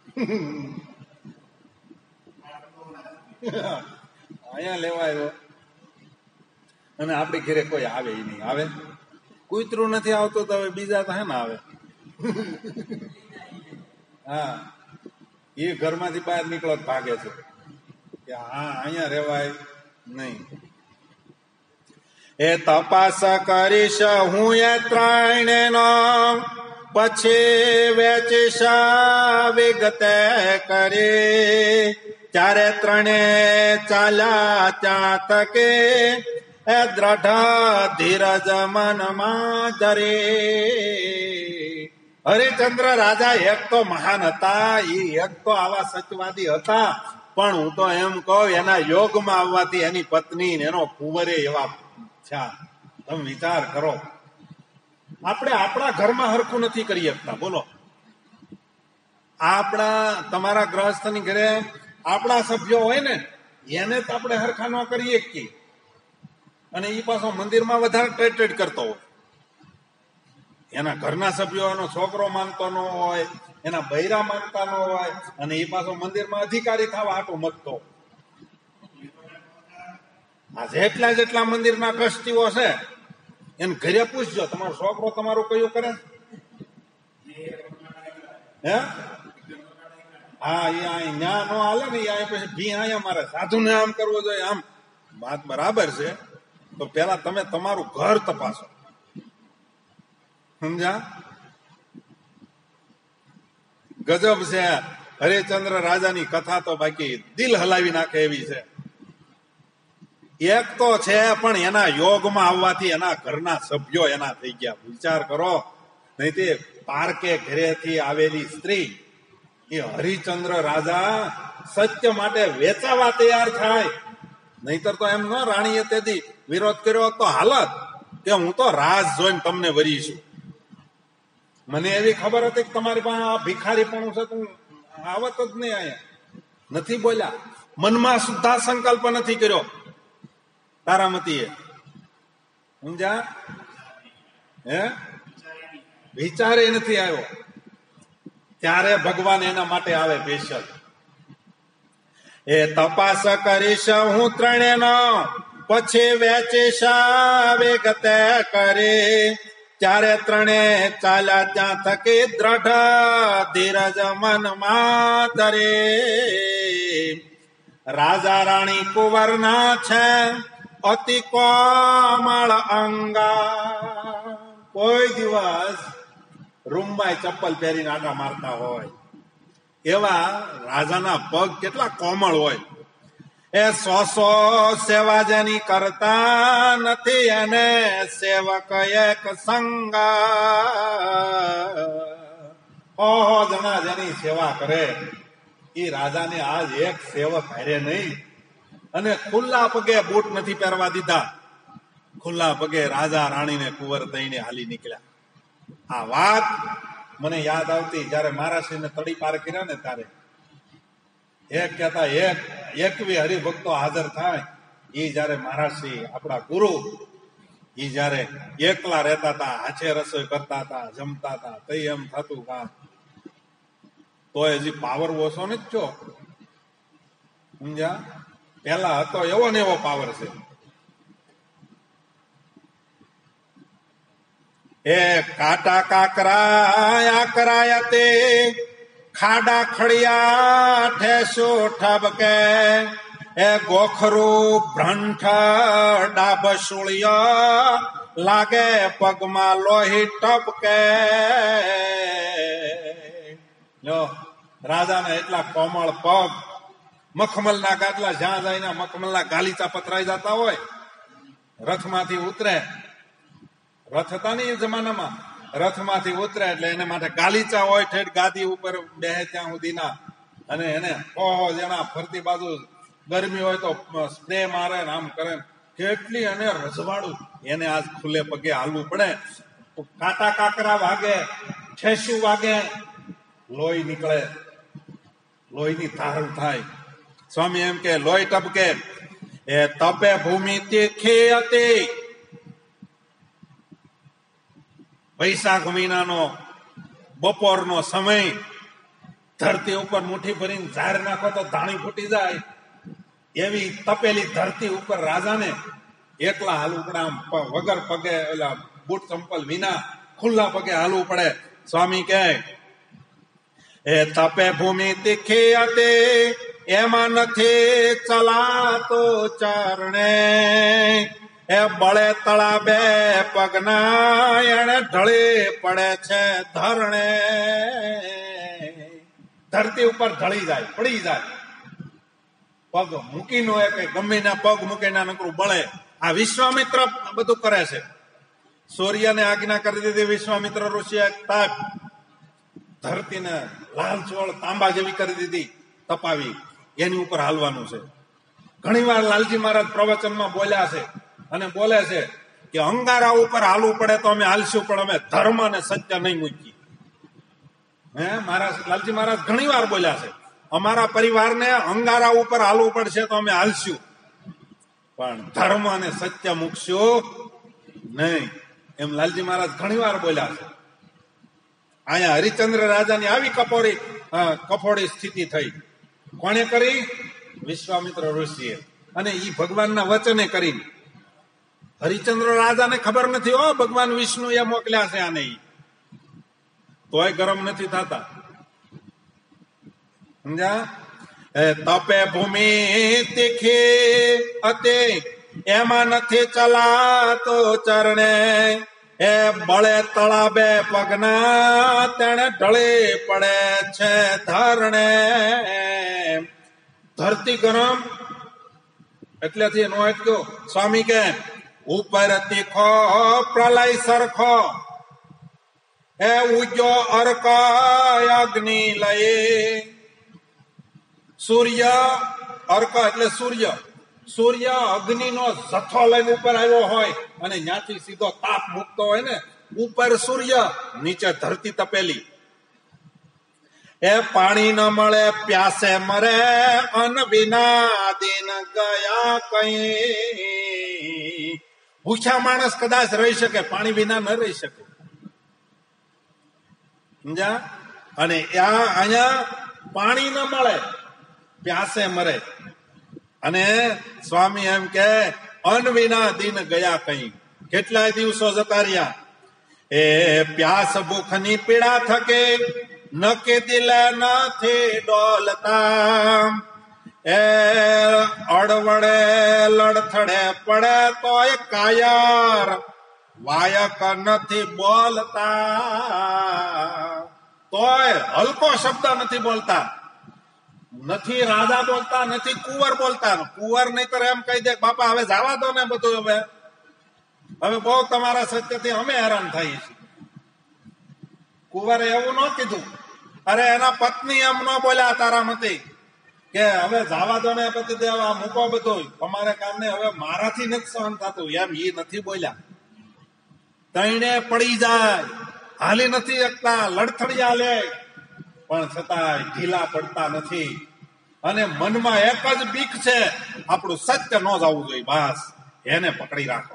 અહીંયા લેવાયો અને આપણી ઘરે કોઈ આવે નહીં. આવે કૂતરું નથી આવતું તો હવે બીજા તો હે ને આવે. હા, એ ઘરમાંથી બહાર નીકળો ભાગે છે કે હા અહીંયા રેવાય નહીં. એ તપાસ કરીશ હું એ 3 નો, પછી વેચીશ વિગતે કરી. ત્યારે 3 ચાલ્યા ત્યાં તકે, એ દ્રઢ ધીરજ મનમાં ધરે. હરિચંદ્ર રાજા એક તો મહાન હતા, એક તો આવા સત્યવાદી હતા, પણ હું તો એમ કહું એના યોગમાં આવવાથી એની પત્ની ને એનો કુંવરે એવા થયા. તમે વિચાર કરો, આપણે આપણા ઘરમાં હરખું નથી કરી શકતા. બોલો, આપણા તમારા ગ્રહસ્થની ઘરે આપણા સભ્યો હોય ને, એને તો આપણે હરખા ન કરીએ શકીએ. અને એ પાછો મંદિરમાં વધારે ટ્રેડ કરતો હોય. એના ઘરના સભ્યો એનો છોકરો માનતો ન હોય, એના બૈરા માનતા ન હોય, અને એ પાછો મંદિરમાં અધિકારી થવા હાટું મતતો. આ જેટલા જેટલા મંદિરના ટ્રસ્ટીઓ છે એને ઘરે પૂછજો, તમારો છોકરો તમારું કયું કરે? હે? હા, એ અહીં ન્યા નો હાલે ને, એ પછી ભી અહીંયા મારે સાધુને આમ કરવો જોઈએ. આમ વાત બરાબર છે, તો પેલા તમે તમારું ઘર તપાસો. સમજ્યા? ગજબ છે. હરિશ્ચંદ્ર રાજાની કથા તો બાકી દિલ હલાવી નાખે એવી છે. એક તો છે, પણ એના યોગમાં આવવાથી એના ઘરના સભ્યો એના થઈ ગયા. વિચાર કરો, નહીં તે પારકે ઘરેથી આવેલી સ્ત્રી એ હરિશ્ચંદ્ર રાજા સત્ય માટે વેચાવા તૈયાર થાય. નહીતર તો એમ ન, રાણીએ તેથી વિરોધ કર્યો તો હાલત કે હું તો રાજ જોઈને તમને વરીશું. મને એવી ખબર હતી કે તમારી પાસે આ ભિખારી પણ છે, તું આવત જ નહીં. અહીંયા નથી બોલ્યા, મનમાં સુદ્ધા સંકલ્પ નથી કર્યો તારામતીએ. સમજ્યા? હે? વિચારે નથી આવ્યો. ત્યારે ભગવાન એના માટે આવે સ્પેશિયલ. એ તપાસ કરીશ હું ત્રણેનો, પછી વેચીશ વેગતે કરે. ત્યારે ત્રણે ચાલ્યા ત્યાં થકી દ્રઢ ધીરજ મનમાં ધરે. રાજા રાણી કુંવરના છે અતિ કોમળ અંગા. કોઈ દિવસ રૂમમાં ચપ્પલ પહેરીને આટા મારતા હોય એવા રાજાના પગ કેટલા કોમળ હોય. એ સો સેવા જેની કરતા નથી, એને સેવક એક સંગા. ઓહો જણા જેની સેવા કરે એ રાજાને આજ એક સેવક હારે નહીં. અને ખુલ્લા પગે બૂટ નથી પહેરવા દીધા. ખુલ્લા પગે રાજા રાણીને કુંવર દઈને હાલી નીકળ્યા. આ વાત મને યાદ આવતી જયારે મહારાષ્ટ્રને તડી પાર કર્યા ને, ત્યારે એક કહેતા એકવી હરિભક્તો હાજર થાય. એ જયારે મહારાષ્ટ્રી આપણા ગુરુ એ જયારે એકલા રહેતા હતા, હાથે રસોઈ કરતા હતા, જમતા હતા, તો એમ થતું કા તો હજી પાવર ઓછો નથી છો. સમજ્યા? પેલા હતો એવો ને એવો પાવર છે. એ કાટા કાકરા કરાયા તે ખાડા ખડિયા ઠેસો ઠબકે. એ ગોખરું ભ્રંઠ ડાબ સુળિયા લાગે પગમાં લોહી ટપકે. લો, રાજાના એટલા કોમળ પગ, મખમલના ગાદલા જ્યાં જઈને મખમલના ગાલીચા પથરાઈ જતા હોય. રથમાંથી ઉતરે, રથ હતા ને એ જમાનામાં, રથમાંથી ઉતરે એટલે એને માટે ગાલીચા હોય, ઠેઠ ગાદી ઉપર બેહે ત્યાં સુધીના. અને એને ઓહો જેના ફરતી બાજુ ગરમી હોય તો સ્પ્રે મારે ને આમ કરે. કેટલી અને રજવાડું એને આજ ખુલ્લે પગે હાલવું પડે. કાંટા કાકરા વાગે, ઠેસું વાગે, લોહી નીકળે, લોહીની ધારણ થાય. સ્વામી એમ કે લોહી ટપકે. એ તપે ભૂમિ તીખી હતી. વૈશાખ મહિનાનો બપોરનો સમય, ધરતી ઉપર મુઠ્ઠી ભરીને ઝાર નાખો તો ધાણી ફૂટી જાય એવી તપેલી ધરતી ઉપર રાજાને એકલા હાલવું પડે. આમ વગર પગે, ઓલા બૂટ ચંપલ વિના ખુલ્લા પગે હાલવું પડે. સ્વામી કહે એ તપે ભૂમિ તીખી હતી, એમાં નથી ચલાતો ચરણે. એ બળે તળાવે પગના એને ઢળી પડે છે ધરણે. ધરતી ઉપર ઢળી જાય, પડી જાય. પગ મૂકીનો કે ગમે ના પગ મૂકીને નકરું બળે. આ વિશ્વામિત્ર બધું કરે છે. સૂર્યને આજ્ઞા કરી દીધી વિશ્વામિત્ર ઋષિએ, તાપ ધરતીને લાલ ચોળ તાંબા જેવી કરી દીધી, તપાવી, એની ઉપર હાલવાનું છે. ઘણી વાર લાલજી મહારાજ પ્રવચનમાં બોલ્યા છે અને બોલે છે કે અંગારા ઉપર હાલવું પડે તો અમે હાલશું, પણ અમે ધર્મ અને સત્ય નહીં મૂકીએ. લાલજી મહારાજ ઘણી વાર બોલ્યા છે, અમારા પરિવારને અંગારા ઉપર હાલવું પડશે તો અમે હાલશું, પણ ધર્મ અને સત્ય મૂકશું નહીં. એમ લાલજી મહારાજ ઘણી વાર બોલ્યા છે. અહીંયા હરિશ્ચંદ્ર રાજાની આવી કફોડી સ્થિતિ થઈ. કોણે કરી? વિશ્વામિત્ર ઋષિએ. અને ઈ ભગવાનના વચને કરીને. હરિચંદ્ર રાજાને ખબર નથી હો ભગવાન વિષ્ણુ એ મોકલ્યા છે આને, તોય ગરમ નથી થતા. સમજ્યા? તપે ભૂમિ તીખી અતે એમાં નથી ચલાતો ચરણે, એ બળે તળાબે પગના તેને ઢળી પડે છે ધરણે. ધરતી ગરમ એટલેથી એનો અટક્યો. સ્વામી કે ઉપર તીખો પ્રલય સરખો, એ ઉગ્યો અર્ક અગ્નિ લઈ. સૂર્ય અર્ક એટલે સૂર્ય, સૂર્ય અગ્નિ નો જથ્થો લઈને ઉપર આવ્યો હોય અને ત્યાંથી સીધો તાપ મૂકતો હોય ને, ઉપર સૂર્ય નીચે ધરતી તપેલી. એ પાણી ન મળે પ્યાસે મરે અન વિના દિન ગયા કઈ. ભૂખ્યા માણસ કદાચ રહી શકે, પાણી વિના ન રહી શકે. સમજ્યા? અને અહીંયા પાણી ન મળે પ્યાસે મરે. અને સ્વામી એમ કે અન વિના દિન ગયા કઈ, કેટલાય દિવસો જતા રહ્યા. એ પ્યાસ ભૂખની પીડા થકે નકે દિલે નથી ડોલતા. એ અડવડે લડથડે પડે તો એ કાયર વાયક નથી બોલતા. તોય હલકો શબ્દ નથી બોલતા. નથી રાજા બોલતા, નથી કુંવર બોલતા. કુંવર નહીતર એમ કહી દે બાપા હવે જવા દો ને બધું, હવે બહુ તમારા સત્યથી અમે હેરાન થઈએ છીએ. કુંવરે એવું ન કીધું. અરે એના પત્ની એમ ન બોલ્યા તારા મતે કે હવે જવા દો ને પતિ દેવા મૂકો બધું, તમારે કામને હવે મારાથી નથી સહન થતું, એમ એ નથી બોલ્યા. તઈને પડી જાય, હાલી નથી શકતા, લડથડિયા લે, પણ છતાં ઢીલા પડતા નથી. અને મનમાં એક જ બીક છે, આપણું સત્ય ન જવું જોઈએ, બસ એને પકડી રાખો.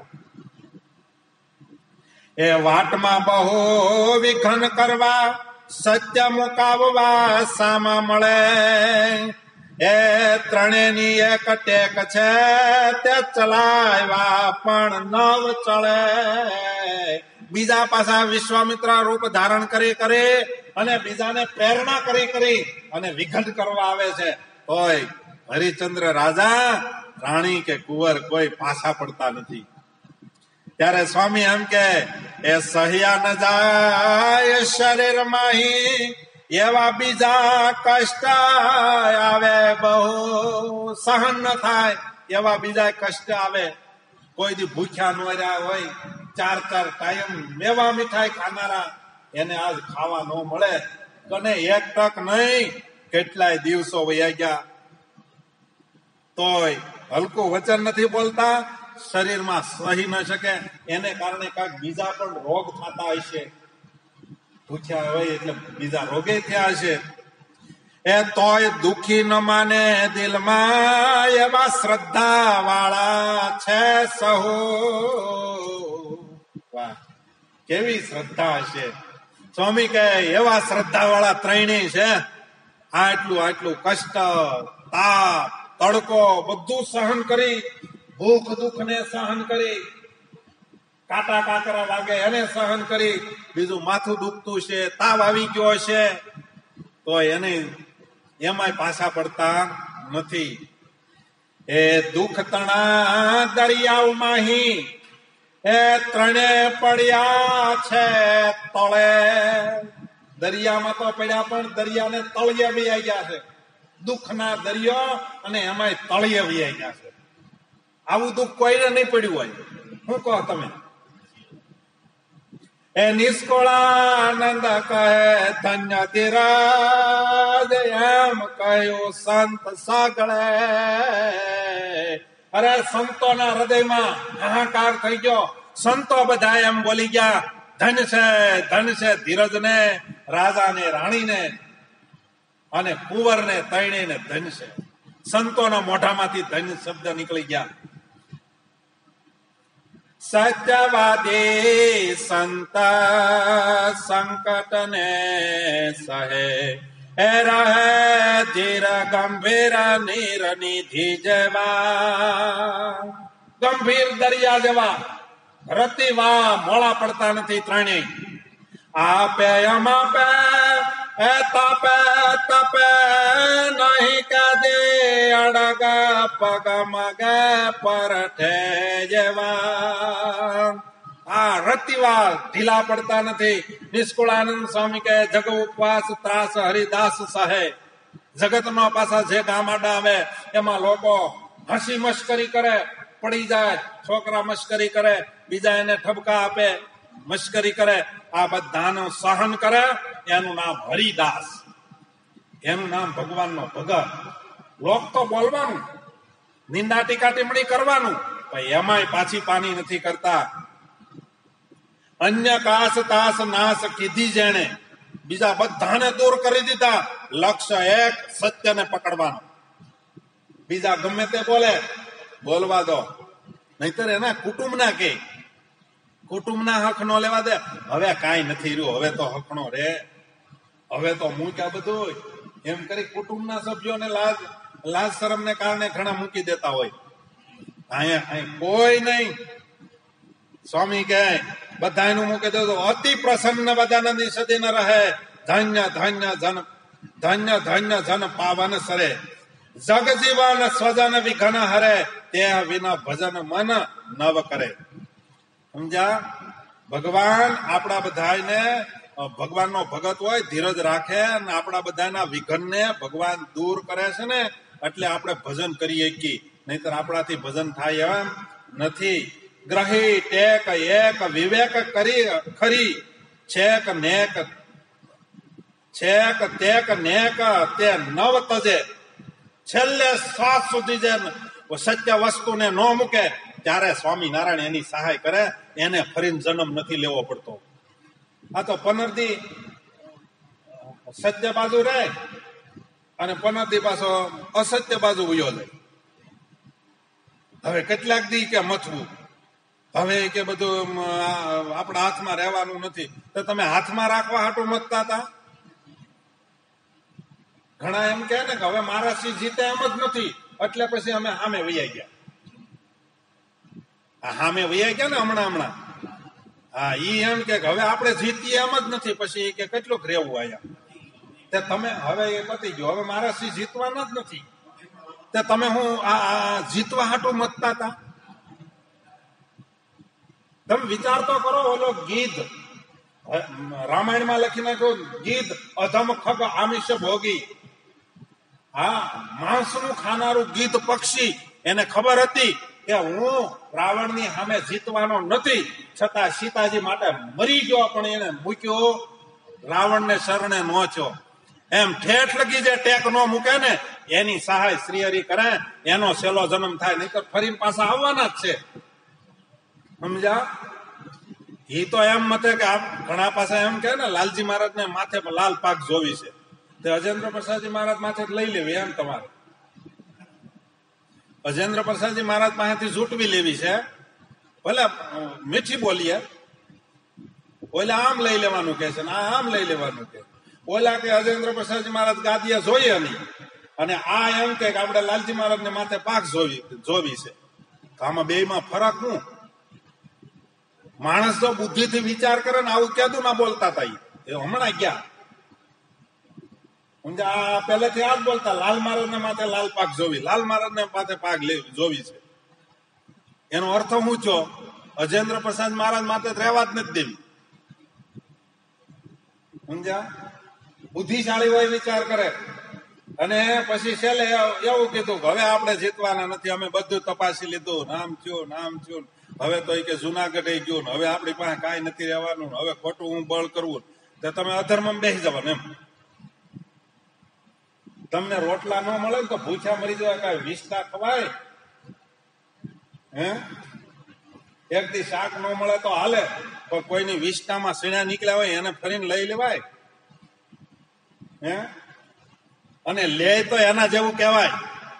એ વાટમાં બહુ વિઘન કરવા સત્ય મુકાવવા સામા મળે. એ ત્રણેની એક ટેક છે તે ચલાવ્યા પણ નવ ચડે. બીજા પાછા વિશ્વામિત્ર રૂપ ધારણ કરી અને બીજાને પ્રેરણા કરી અને વિઘટ કરવા આવે છે. તોય હરિચંદ્ર રાજા, રાણી કે કુંવર કોઈ પાછા પડતા નથી. ત્યારે સ્વામી એમ કે એ સહ્યા ન જાય શરીર માહી એવા બીજા કષ્ટ આવે, બહુ સહન ન થાય એવા બીજા કષ્ટ આવે. કોઈ દી ભૂખ્યા ન રહ્યા હોય, 4 ટાઈમ મેવા મીઠાઈ ખાનારા, એને આજ ખાવા ન મળે અને એક તક નહીં કેટલાય દિવસો વયા ગયા. તોય હલકું વચન નથી બોલતા, શરીરમાં સહી ન શકે. એને કારણે કાંઈક બીજા પણ રોગ થતા હશે. ભૂખ્યા હોય એટલે બીજા રોગે થયા હશે. એ તોય દુખી ન માને દિલમાં એવા શ્રદ્ધા વાળા છે સહુ. વાહ, કેવી શ્રદ્ધા હશે. સ્વામી કહે એવા શ્રદ્ધા વાળા ત્રણેય છે. આટલું કષ્ટ, તાપ, તડકો બધું સહન કરી, ભૂખ દુઃખ ને સહન કરી, કાંટા કાકરા લાગે એને સહન કરી, બીજું માથું દુખતું છે, તાવ આવી ગયો છે, તો એને એમાંય પાછા પડતા નથી. એ દુઃખ તણા દરિયાઓ માહી એ ત્રણે પડ્યા છે તળે. દરિયામાં તો પડ્યા પણ દરિયાને તળિયે વહી ગયા છે. દુઃખના દરિયો અને એમાંય તળિયે વહી ગયા છે. આવું દુઃખ કોઈને નહીં પડ્યું હોય. શું કહો તમે? એ નિષ્કળાનંદ કહે ધન્ય ધીરજ એમ કહ્યું સંત સાગળે. અરે સંતોના હૃદયમાં હાહાકાર થઈ ગયો. સંતો બધા એમ બોલી ગયા ધન છે ધીરજને, રાજાને, રાણીને અને કુંવરને, ત્રણેયને ધન છે. સંતોના મોઢામાંથી ધન શબ્દ નીકળી ગયા. સત્યવાદી સંત સંકટને સહે એ રહે ધીર ગંભીર નીર નિધિ જેવા, ગંભીર દરિયા જેવા રતિવા મોળા પડતા નથી ત્રણેય. આપે અમાપે એ તપે તપે નહીં કદે અડગ પગ મગ પરઠે જેવા. આ રતિવા ઢીલા પડતા નથી. નિષ્કુળાનંદ સ્વામી કહે જગ ઉપવાસ ત્રાસ હરિદાસ સહે. જગતનો પાછા જે ગામાડા આવે એમાં લોકો હસી મશ્કરી કરે, પડી જાય, છોકરા મશ્કરી કરે, બીજા એને ઠપકા આપે, મશ્કરી કરે, આ બધાનું સહન કરે. એનું નામ હરિદાસ, એનું નામ ભગવાનનો ભગત. લોક તો બોલવાનું, નિંદા ટીકા ટીમડી કરવાનું, પણ એમાંય પાછી પાની નથી કરતા. અન્ય કાસ તાસ નાશ કીધી જેણે, બીજા બધાને દૂર કરી દીધા. લક્ષ્ય એક, સત્યને પકડવાનું. બીજા ગમે તે બોલે બોલવા દો, નહીતર એના કુટુંબના કે કુટુંબના હક નો લેવા દે. હવે કાંઈ નથી રહ્યું, હવે તો હકનો રે, હવે તો મૂક્યા બધું. એમ કરી કુટુંબના સભ્યોને લાજ શરમને કારણે ઘણા મૂકી દેતા હોય. અહીંયા કોઈ નહીં. સ્વામી કહે બધા એનું મૂકી દે તો અતિ પ્રસન્ન બધાની સદી ન રહે. ધન્ય ધન્ય જન, ધન્ય ધન્ય જન પાવન સરે. જગ જીવન સ્વજન વિઘન હરે, તે વિના ભજન મન નવ કરે. સમજ્યા? ભગવાન આપણા બધાને, ભગવાનનો ભગત હોય, ધીરજ રાખે અને આપણા બધાના વિઘનને ભગવાન દૂર કરે છે ને, એટલે આપણે ભજન કરીએ કે નહીતર આપણાથી ભજન થાય એમ નથી. ગ્રહી ટેક એક વિવેક કરી ખરી, છેક નેક છેક તેક નેક તે નવ તજે. છેલ્લે શ્વાસ સુધી જે સત્ય વસ્તુને ન મૂકે ત્યારે સ્વામિનારાયણ એની સહાય કરે, એને ફરીને જન્મ નથી લેવો પડતો. આ તો પનરદી સત્ય બાજુ રહે અને પનરદી પાછો અસત્ય બાજુ વયો જાય. હવે કેટલાક દી કે મથવું, હવે કે બધું આપણા હાથમાં રહેવાનું નથી. તો તમે હાથમાં રાખવા હાટું મતતા હતા? ઘણા એમ કહે ને કે હવે મારા સિંહ જીતે એમ જ નથી, એટલે પછી અમે સામે વૈયા ગયા. સામે વૈયા ગયા ને હમણાં. હા, ઈ એમ કે હવે આપણે જીતીએ એમ જ નથી, પછી કે કેટલુંક રહેવું આયા. તે તમે હવે એ પતી ગયો, હવે મારા સિંહ જીતવાના જ નથી. તે તમે હું આ જીતવા હાટું મતતા હતા? તમે વિચાર તો કરો. ઓલો ગીધ રામાયણમાં લખી નાખ્યો, ગીધ અધમ ખગ આમિષ ભોગી. હા, માંસનું ખાનારું ગીધ પક્ષી, એને ખબર હતી કે હું રાવણની સામે જીતવાનો નથી, છતાં સીતાજી માટે મરી ગયો, પણ એને મૂક્યો રાવણને શરણે નો થયો. એમ ઠેઠ લગી જે ટેક નો મૂકે ને એની સહાય શ્રીહરિ કરે, એનો છેલ્લો જન્મ થાય, નહીતર ફરીને પાછા આવવાના જ છે. સમજા? એ તો એમ મતે કે ઘણા પાછા એમ કે ને લાલજી મહારાજ ને માથે લાલ પાક જોવી છે, તે અજેન્દ્ર પ્રસાદજી મહારાજ માથે લઈ લેવી એમ તમારે. અજેન્દ્ર પ્રસાદજી મહારાજ પાસેથી ઝૂંટવી લેવી છે, ભલે મીઠી બોલીએ. ઓલા આમ લઈ લેવાનું કે છે ને આ આમ લઈ લેવાનું કે. ઓલા કે અજેન્દ્ર પ્રસાદજી મહારાજ ગાદીએ જોઈએ નહીં, અને આ એમ કે આપણે લાલજી મહારાજ ને માથે પાક જોવી છે. આમાં બે માં ફરક શું? માણસ જો બુદ્ધિથી વિચાર કરે ને આવું ક્યાંતું ના બોલતા હતા. એ હમણાં ગયા આ પહેલેથી આ જ બોલતા, લાલ મહારાજ ને માથે લાલ પાક જોવી, લાલ મહારાજ ને માથે પાક જોવી છે. એનો અર્થ શું છો? અજેન્દ્ર પ્રસાદ મહારાજ માથે રહેવા જ નથી દેવી. સમજ્યા? બુદ્ધિશાળી હોય વિચાર કરે. અને પછી છેલ્લે એવું કીધું કે હવે આપણે જીતવાના નથી, અમે બધું તપાસી લીધું, નામ થયું. હવે તો કે જુનાગઢ ગયું ને હવે આપણી પાસે કાંઈ નથી રહેવાનું, હવે ખોટું હું બળ કરવું, તો તમે અધર્મમાં બેસી જવાનું. એમ તમને રોટલા ન મળે ને તો ભૂખ્યા મરી જવાય, કાંઈ વિષતા ખવાય? હે, એક દી શાક ન મળે તો હાલે, પણ કોઈની વિષતામાં સીણા નીકળ્યા હોય એને ફરીને લઈ લેવાય? હે, અને લે તો એના જેવું કહેવાય.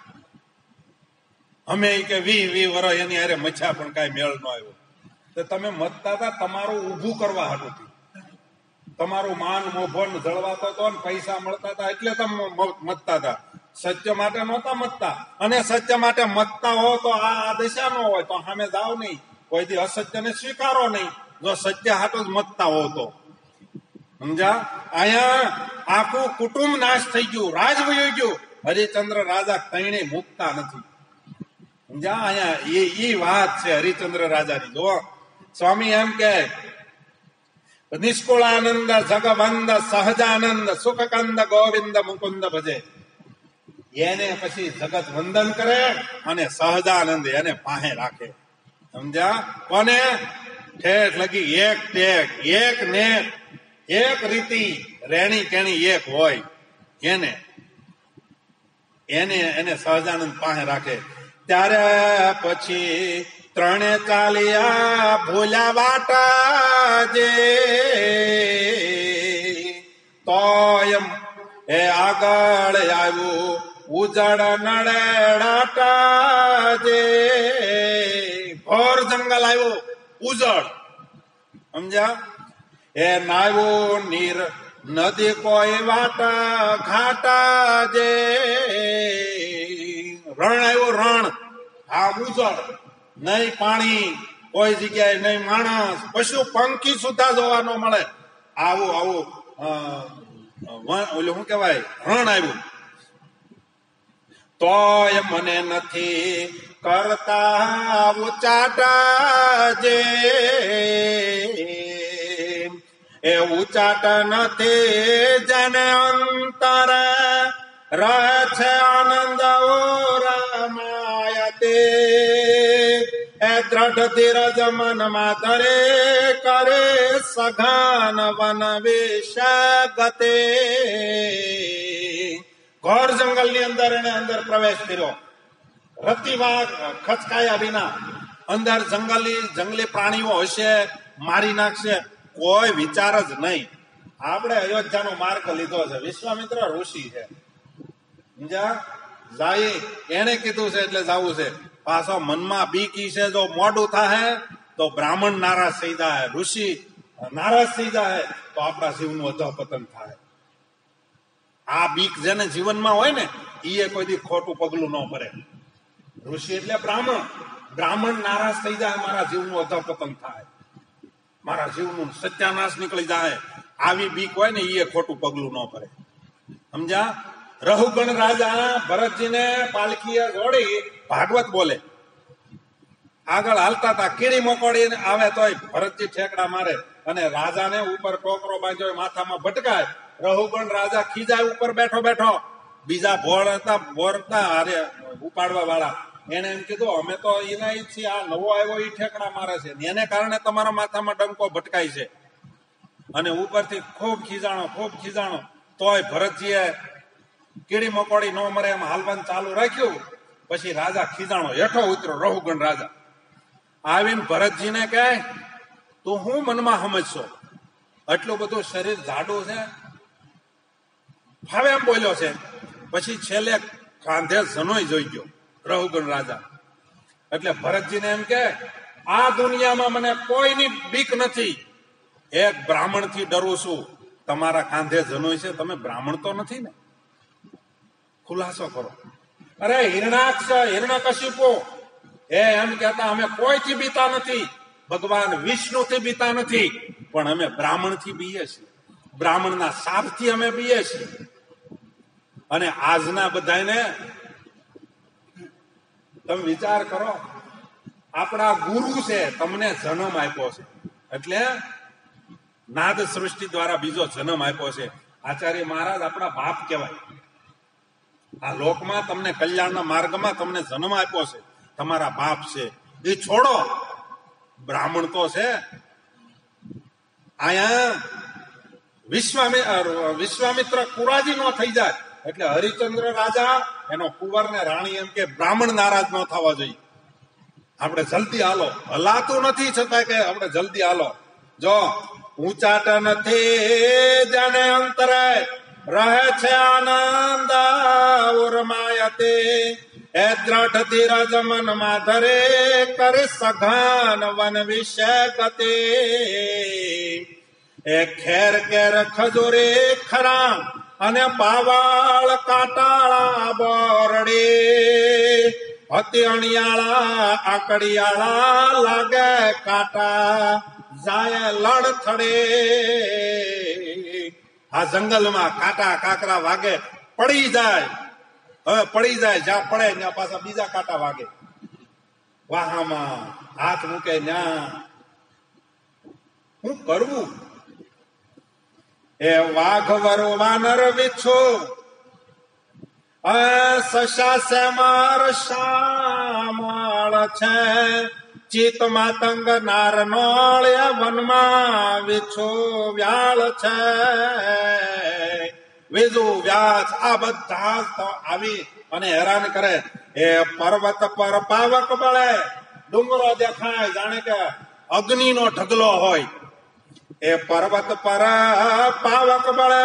અમે કે 20 વર્ષ એની હારે મચ્છા પણ કાંઈ મેળ ન આવ્યો. તો તમે મતતા હતા તમારું ઊભું કરવા હાટું. તમારું માન મોભન જળવાતો હતો ને પૈસા મળતા હતા એટલે તમે મતતા હતા. સત્ય માટે નહોતા મતતા. અને સત્ય માટે મતતા હો તો આ દશા ન હોય તો સામે જાવ નહીં, કોઈ દી અસત્યને સ્વીકારો નહીં. જો સત્ય હાટું જ મતતા હો તો સમજા. અહીંયા આખું કુટુંબ નાશ થઈ ગયું, રાજ વયું ગયું. હરિચંદ્ર રાજા કઈને મૂકતા નથી. સમજા. અહીંયા એ વાત છે હરિચંદ્ર રાજાની. જો સ્વામી એમ કે નિષ્કુળાનંદ જગવંદ સહજાનંદ સુખકંદ ગોવિંદ મુકુંદ ભજે. એને પછી જગત વંદન કરે અને સહજાનંદ એને પાસે રાખે. સમજ્યા. કોને? ઠેઠ લગી એક ટેક એક નેક એક રીતિ રેણી કેણી એક હોય એને એને એને સહજાનંદ પાસે રાખે. ત્યારે પછી ત્રણે ચાલિયા ભૂલ્યા વાટા જે તો એમ એ આગળ આવ્યું ઉજળ નળેડાટા જે. ઘોર જંગલ આવ્યું ઉજળ. સમજ્યા. એ નાવ્યું નીર નદી કોઈ વાટા ઘાટા જે. રણ આવ્યું રણ. આ ઉજળ. નહીં પાણી કોઈ જગ્યાએ, નહીં માણસ, પશુ પંખી સુધા જોવા ન મળે. આવું આવું ઓલું શું કેવાય રણ આવ્યું. તોય મને નથી કરતા ઉચાટા જે. એ ઉચાટ નથી જેને અંતર રહે છે આનંદ ઓરમાય તે. એ દ્રઢ ધીરજ મનમાં ધરે કરે સઘન વન વિષ ગતે. ઘોર જંગલ ની અંદર એને અંદર પ્રવેશ કર્યો. રતિવાગ ખચકાયા વિના. અંદર જંગલી પ્રાણીઓ હશે, મારી નાખશે, કોઈ વિચાર જ નહીં. આપણે અયોધ્યાનો માર્ગ લીધો છે. વિશ્વામિત્ર ઋષિ છે. સમજ્યા. જાય એને કીધું છે એટલે જવું છે. પાછો મનમાં બીકી છે. જો મોડું થાય તો બ્રાહ્મણ નારાજ થઈ જાય, ઋષિ નારાજ થઈ જાય તો આપણા જીવનું અધઃપતન થાય. આ બીક જેને જીવનમાં હોય ને એ કોઈ દી ખોટું પગલું ન ભરે. ઋષિ એટલે બ્રાહ્મણ નારાજ થઈ જાય, મારા જીવનું અધઃપતન થાય, મારા જીવનું સત્યાનાશ નીકળી જાય. આવી બીક હોય ને એ ખોટું પગલું ન ભરે. સમજ્યા. રહુગણ રાજા ભરતજીને પાલખીએ જોડી ભાગવત બોલે. આગળ હાલતા હતા. કીડી મકોડી આવે તોય ભરતજી ઠેકડા મારે અને રાજાને ઉપર ટોકરો બાંધ્યો માથામાં ભટકાય. રહુગણ રાજા ખીજાય ઉપર બેઠો બેઠો. બીજા ભોળતા હારે ઉપાડવા વાળા એને એમ કીધું અમે તો એના જ છીએ, આ નવો આવ્યો એ ઠેકડા મારે છે, એને કારણે તમારા માથામાં ડંકો ભટકાય છે. અને ઉપરથી ખૂબ ખીજાણો તોય ભરતજીએ કીડી મકોડી ન મરે એમ હાલવાનું ચાલુ રાખ્યું. પછી રાજા ખીજાણો હેઠો ઉતર્યો. રહુગણ રાજા આવીને ભરતજીને કહે તું હું મનમાં સમજશો, આટલું બધું શરીર જાડું છે, ફાવે એમ બોલ્યો છે. પછી છેલ્લે કાંધે જનોય જોઈ ગયો રહુગણ રાજા. એટલે ભરતજીને એમ કે આ દુનિયામાં મને કોઈની બીક નથી, એક બ્રાહ્મણ થી ડરું છું. તમારા કાંધે જનોય છે, તમે બ્રાહ્મણ તો નથી ને? ખુલાસો કરો. અરે હિરણ્યકશિપુ એમ કહેતા અમે કોઈથી બીતા નથી, ભગવાન વિષ્ણુ થી બીતા નથી, પણ અમે બ્રાહ્મણ થી બીએ છીએ, બ્રાહ્મણના શાપથી અમે બીએ છીએ. અને આજના બધાને તમે વિચાર કરો, આપણા ગુરુ છે, તમને જન્મ આપ્યો છે, એટલે નાદ સૃષ્ટિ દ્વારા બીજો જન્મ આપ્યો છે. આચાર્ય મહારાજ આપણા બાપ કહેવાય. આ લોકમાં તમને કલ્યાણના માર્ગમાં તમને જન્મ આપ્યો છે, તમારા બાપ છે. એ છોડો, બ્રાહ્મણ તો છે. અહીંયા વિશ્વામિત્ર કુરાજી નો થઈ જાય એટલે હરિચંદ્ર રાજા એનો કુંવર ને રાણી એમ કે બ્રાહ્મણ નારાજ ન થવા જોઈએ, આપણે જલ્દી હાલો. હલાતું નથી છતાં કે આપણે જલ્દી હાલો. જો ઊંચાટ નથી જાણે અંતરે રહે છે આનંદ ઉર્માય તે. એ દ્રઢ ધીરજ મનમાં ધરે કરે સઘન વન વિષય ગતે. એ ખેર કેર ખજોરે ખરા અને પાવાળ કાટાળા બોરડે હતિયાળા આકડિયાળા લાગે કાટા જાય લડથડે. આ જંગલમાં કાંટા કાકરા વાગે, પડી જાય. હવે પડી જાય, જ્યાં પડે ત્યાં પાછા બીજા કાંટા વાગે. વાહામાં હાથ મૂકે ન્યા શું કરવું? એ વાઘ વરો વાનર વિછો સસા સેમાર શામળ છે ચિત માતંગ નાર નોળ્યા વનમાં વિછો વ્યાળ છે. વેજુ વ્યાસ આ બધા આવી અને હેરાન કરે. એ પર્વત પર પાવક બળે, ડુંગરો દેખાય જાણે કે અગ્નિનો ઢગલો હોય. એ પર્વત પર પાવક બળે,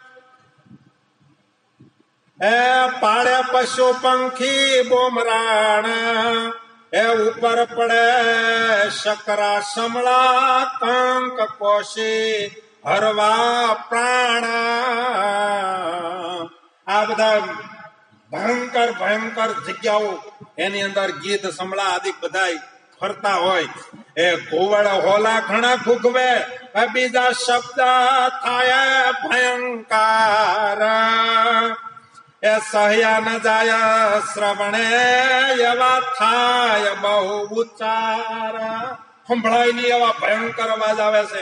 એ પાડે પશુ પંખી બોમરાણ, એ ઉપર પડે શકરા સમળા કંક કોશી હરવા પ્રાણ. આ બધા ભયંકર ભયંકર જગ્યાઓ, એની અંદર ગીધ સમળા આદિ બધા ફરતા હોય. એ ઘુવડ હોલા ઘણા ઘૂઘવે, બીજા શબ્દ થાય ભયંકર. એ સહ્યા ન જાય શ્રવણે એવા થાય બહુ ઉચ્ચાર. સંભળાય નહીં એવા ભયંકર અવાજ આવે છે.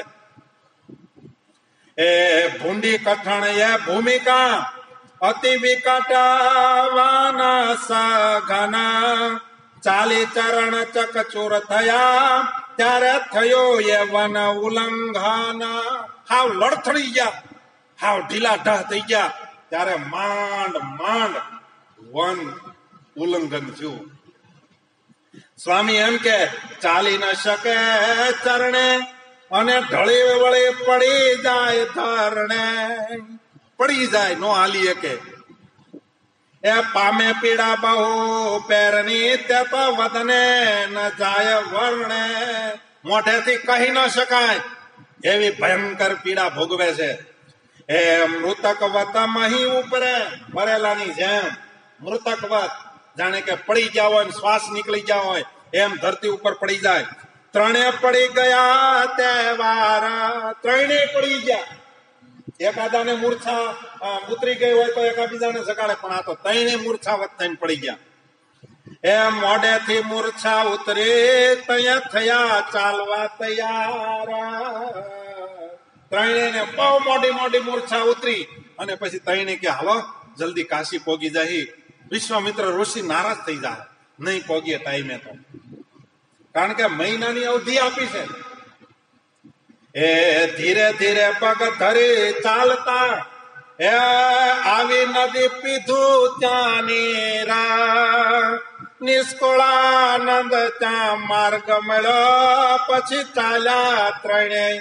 એ ભૂંડી કઠણ એ ભૂમિકા અતિ વિકટ વાનસ ઘન. ચાલી ચરણ ચકચૂર થયા ત્યારે થયો એ વન ઉલ્લંઘન. હાવ લડથડી ગયા, હાવ ઢીલા ઢહ થઈ ગયા ત્યારે માંડ માંડ વન ઉલ્લંઘન થયું. સ્વામી એમ કે ચાલી ન શકે ચરણે અને ઢળી વળી પડી જાય ધરણે. પડી જાય, નો હાલી શકે. એ પામે પીડા બહુ પેરની તે તો વદને ન જાય વર્ણે. મોઢેથી કહી ન શકાય એવી ભયંકર પીડા ભોગવે છે. એ મૃતકવત મહી ઉપરે, મરેલાની જેમ મૃતકવત, જાણે કે પડી ગયા હોય, શ્વાસ નીકળી ગયા હોય એમ ધરતી ઉપર પડી જાય. ત્રણે પડી ગયા તહેવાર, ત્રણે પડી ગયા. એકાદાને મૂર્છા ઉતરી ગઈ હોય તો એકાબીજાને જગાડે, પણ આ તો ત્રણે મૂર્છા વત થઈને પડી ગયા. એ મોઢેથી મૂર્છા ઉતરી તૈયાર થયા ચાલવા તૈયાર. ત્રણેયને બહુ મોટી મોટી મૂર્છા ઉતરી અને પછી ત્રણે કે હાલો જલ્દી કાશી પોગી જાય. વિશ્વામિત્ર ઋષિ નારાજ થઈ જાય, નહીં પોગીએ ટાઈમે તો, કારણ કે મહિનાની અવધિ આપી છે. એ ધીરે ધીરે પગ ધરી ચાલતા એ આવી નદી પીધું ત્યાંની રા. નિષ્કુળાનંદ ત્યાં માર્ગ મળ્યો, પછી ચાલ્યા ત્રણેય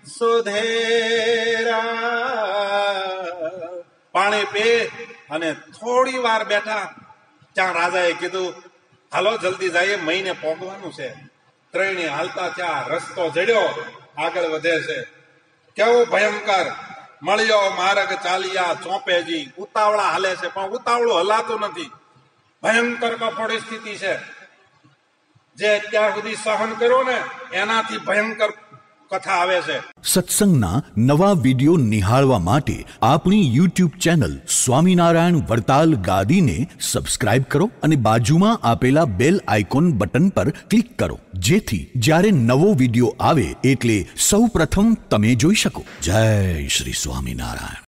સુધેરા. પાણી પી અને થોડી વાર બેઠા ત્યાં રાજાએ કીધું હાલો જલ્દી જઈએ, મહિને પોગવાનું છે. ત્રણે હાલતા ત્યાં રસ્તો જડ્યો, આગળ વધે છે. કેવું ભયંકર મળ્યો માર્ગ ચાલ્યા ચોપેજી. ઉતાવળા હાલે છે પણ ઉતાવળું હલાતું નથી. ભયંકર કફોડી સ્થિતિ છે. જે અત્યાર સુધી સહન કર્યો ને એનાથી ભયંકર કથા આવે છે. સત્સંગના નવા વિડીયો નિહાળવા માટે આપણી યુટ્યુબ ચેનલ સ્વામિનારાયણ વડતાલ ગાદીને સબસ્ક્રાઇબ કરો અને બાજુમાં આપેલા બેલ આઇકોન બટન પર ક્લિક કરો, જેથી જ્યારે નવો વિડીયો આવે એટલે સૌ પ્રથમ તમે જોઈ શકો. જય શ્રી સ્વામિનારાયણ.